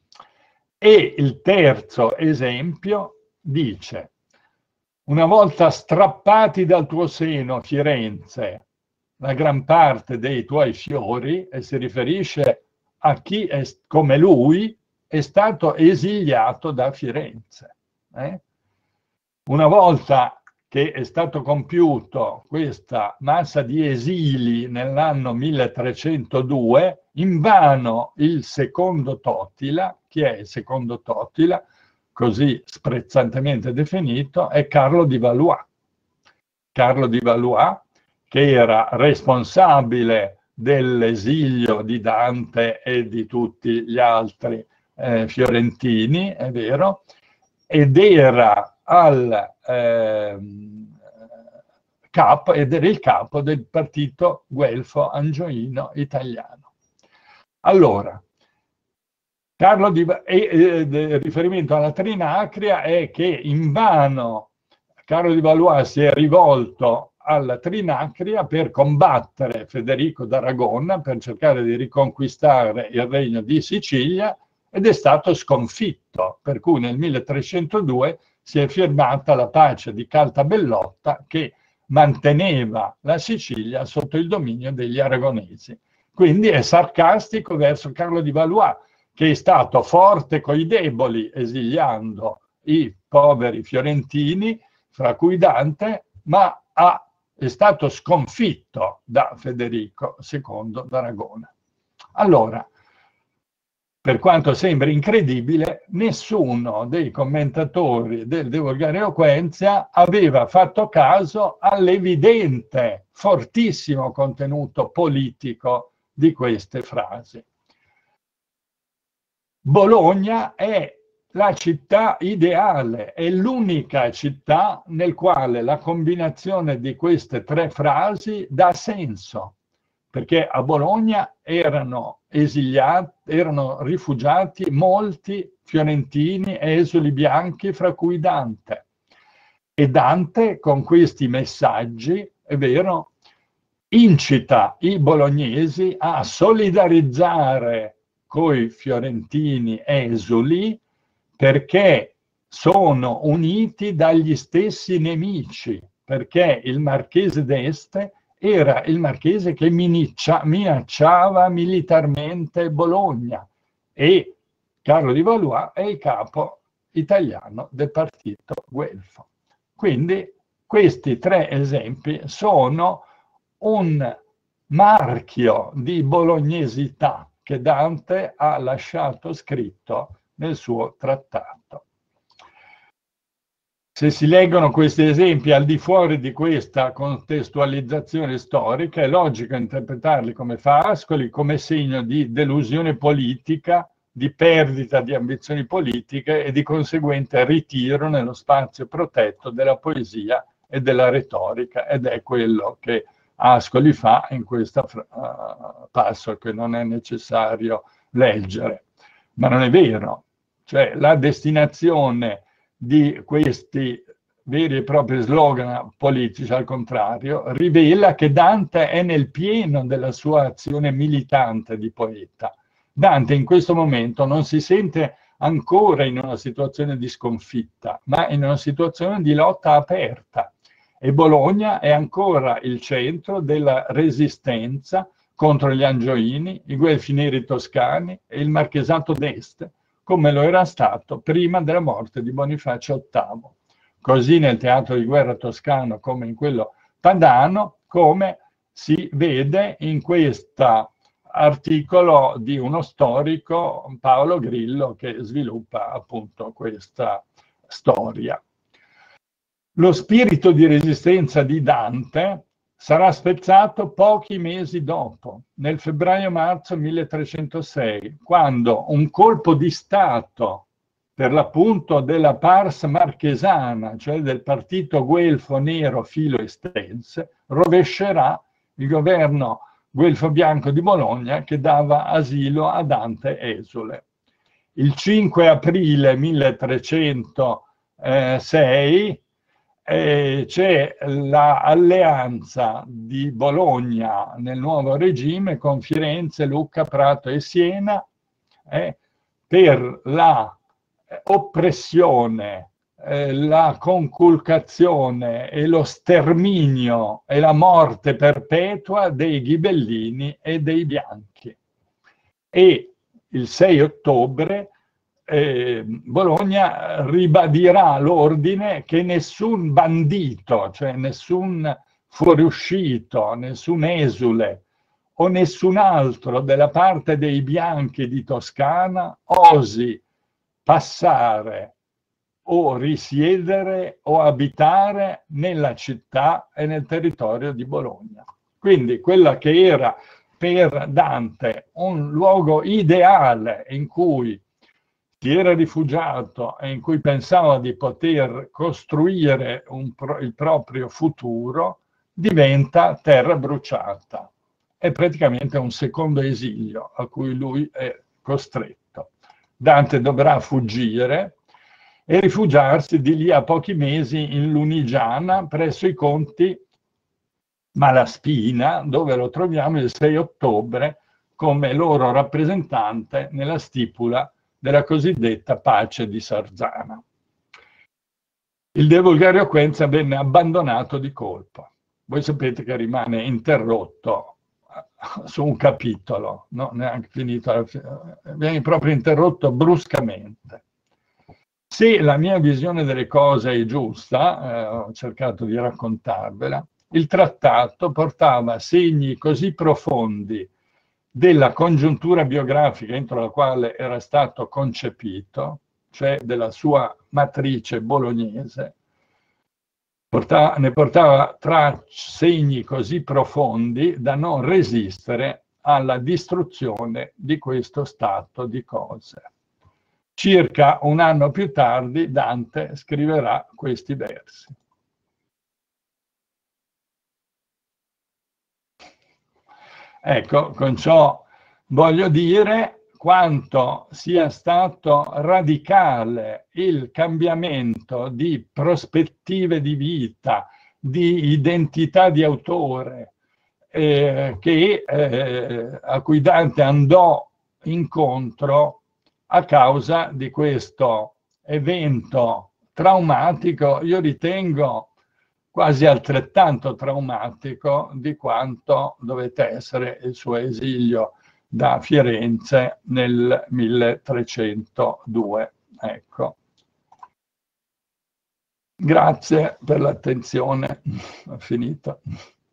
E il terzo esempio dice: una volta strappati dal tuo seno, Firenze, la gran parte dei tuoi fiori, e si riferisce a chi è, come lui è stato esiliato da Firenze. Eh? Una volta che è stato compiuto questa massa di esili nell'anno milletrecentodue, invano il secondo Totila. Chi è il secondo Totila? Così sprezzantemente definito, è Carlo di Valois. Carlo di Valois, che era responsabile dell'esilio di Dante e di tutti gli altri eh, fiorentini, è vero, ed era al eh, capo, ed era il capo del partito guelfo angioino italiano. Allora, Carlo di, e, e, riferimento alla Trinacria è che invano Carlo di Valois si è rivolto alla Trinacria per combattere Federico d'Aragona, per cercare di riconquistare il regno di Sicilia, ed è stato sconfitto, per cui nel milletrecentodue si è firmata la pace di Caltabellotta che manteneva la Sicilia sotto il dominio degli aragonesi. Quindi è sarcastico verso Carlo di Valois, che è stato forte coi deboli, esiliando i poveri fiorentini, fra cui Dante, ma ha, è stato sconfitto da Federico secondo d'Aragona. Allora, per quanto sembri incredibile, nessuno dei commentatori del De Vulgare Eloquentia aveva fatto caso all'evidente, fortissimo contenuto politico di queste frasi. Bologna è la città ideale, è l'unica città nel quale la combinazione di queste tre frasi dà senso, perché a Bologna erano esiliati, erano rifugiati molti fiorentini esuli bianchi, fra cui Dante. E Dante con questi messaggi, è vero, incita i bolognesi a solidarizzare coi fiorentini esuli, perché sono uniti dagli stessi nemici, perché il marchese d'Este era il marchese che minacciava militarmente Bologna e Carlo di Valois è il capo italiano del partito guelfo. Quindi questi tre esempi sono un marchio di bolognesità che Dante ha lasciato scritto nel suo trattato. Se si leggono questi esempi al di fuori di questa contestualizzazione storica, è logico interpretarli come fa Ascoli, come segno di delusione politica, di perdita di ambizioni politiche e di conseguente ritiro nello spazio protetto della poesia e della retorica, ed è quello che Ascoli fa in questo uh, passo che non è necessario leggere. Ma non è vero, cioè la destinazione di questi veri e propri slogan politici, al contrario, rivela che Dante è nel pieno della sua azione militante di poeta. Dante in questo momento non si sente ancora in una situazione di sconfitta, ma in una situazione di lotta aperta. E Bologna è ancora il centro della resistenza contro gli Angioini, i Guelfi Neri toscani e il Marchesato d'Este, come lo era stato prima della morte di Bonifacio ottavo. Così nel teatro di guerra toscano come in quello padano, come si vede in questo articolo di uno storico, Paolo Grillo, che sviluppa appunto questa storia. Lo spirito di resistenza di Dante sarà spezzato pochi mesi dopo, nel febbraio-marzo milletrecentosei, quando un colpo di Stato, per l'appunto della Pars marchesana, cioè del partito guelfo nero filo estense, rovescerà il governo guelfo bianco di Bologna che dava asilo a Dante esule. Il cinque aprile milletrecentosei Eh, c'è l'alleanza di Bologna nel nuovo regime con Firenze, Lucca, Prato e Siena eh, per la oppressione, eh, la conculcazione e lo sterminio e la morte perpetua dei ghibellini e dei bianchi. E il sei ottobre Eh, Bologna ribadirà l'ordine che nessun bandito, cioè nessun fuoriuscito, nessun esule o nessun altro della parte dei bianchi di Toscana osi passare o risiedere o abitare nella città e nel territorio di Bologna. Quindi quella che era per Dante un luogo ideale in cui si era rifugiato e in cui pensava di poter costruire un pro, il proprio futuro, diventa terra bruciata. È praticamente un secondo esilio a cui lui è costretto. Dante dovrà fuggire e rifugiarsi di lì a pochi mesi in Lunigiana, presso i conti Malaspina, dove lo troviamo il sei ottobre come loro rappresentante nella stipula della cosiddetta pace di Sarzana. Il De Vulgare Eloquentia venne abbandonato di colpo. Voi sapete che rimane interrotto su un capitolo, no? Neanche finito, vieni proprio interrotto bruscamente. Se la mia visione delle cose è giusta, eh, ho cercato di raccontarvela, il trattato portava segni così profondi della congiuntura biografica entro la quale era stato concepito, cioè della sua matrice bolognese, portava, ne portava tracce, segni così profondi da non resistere alla distruzione di questo stato di cose. Circa un anno più tardi Dante scriverà questi versi. Ecco, con ciò voglio dire quanto sia stato radicale il cambiamento di prospettive di vita, di identità di autore, eh, che, eh, a cui Dante andò incontro a causa di questo evento traumatico, io ritengo quasi altrettanto traumatico di quanto dovette essere il suo esilio da Firenze nel milletrecentodue. Ecco. Grazie per l'attenzione. Ho finito.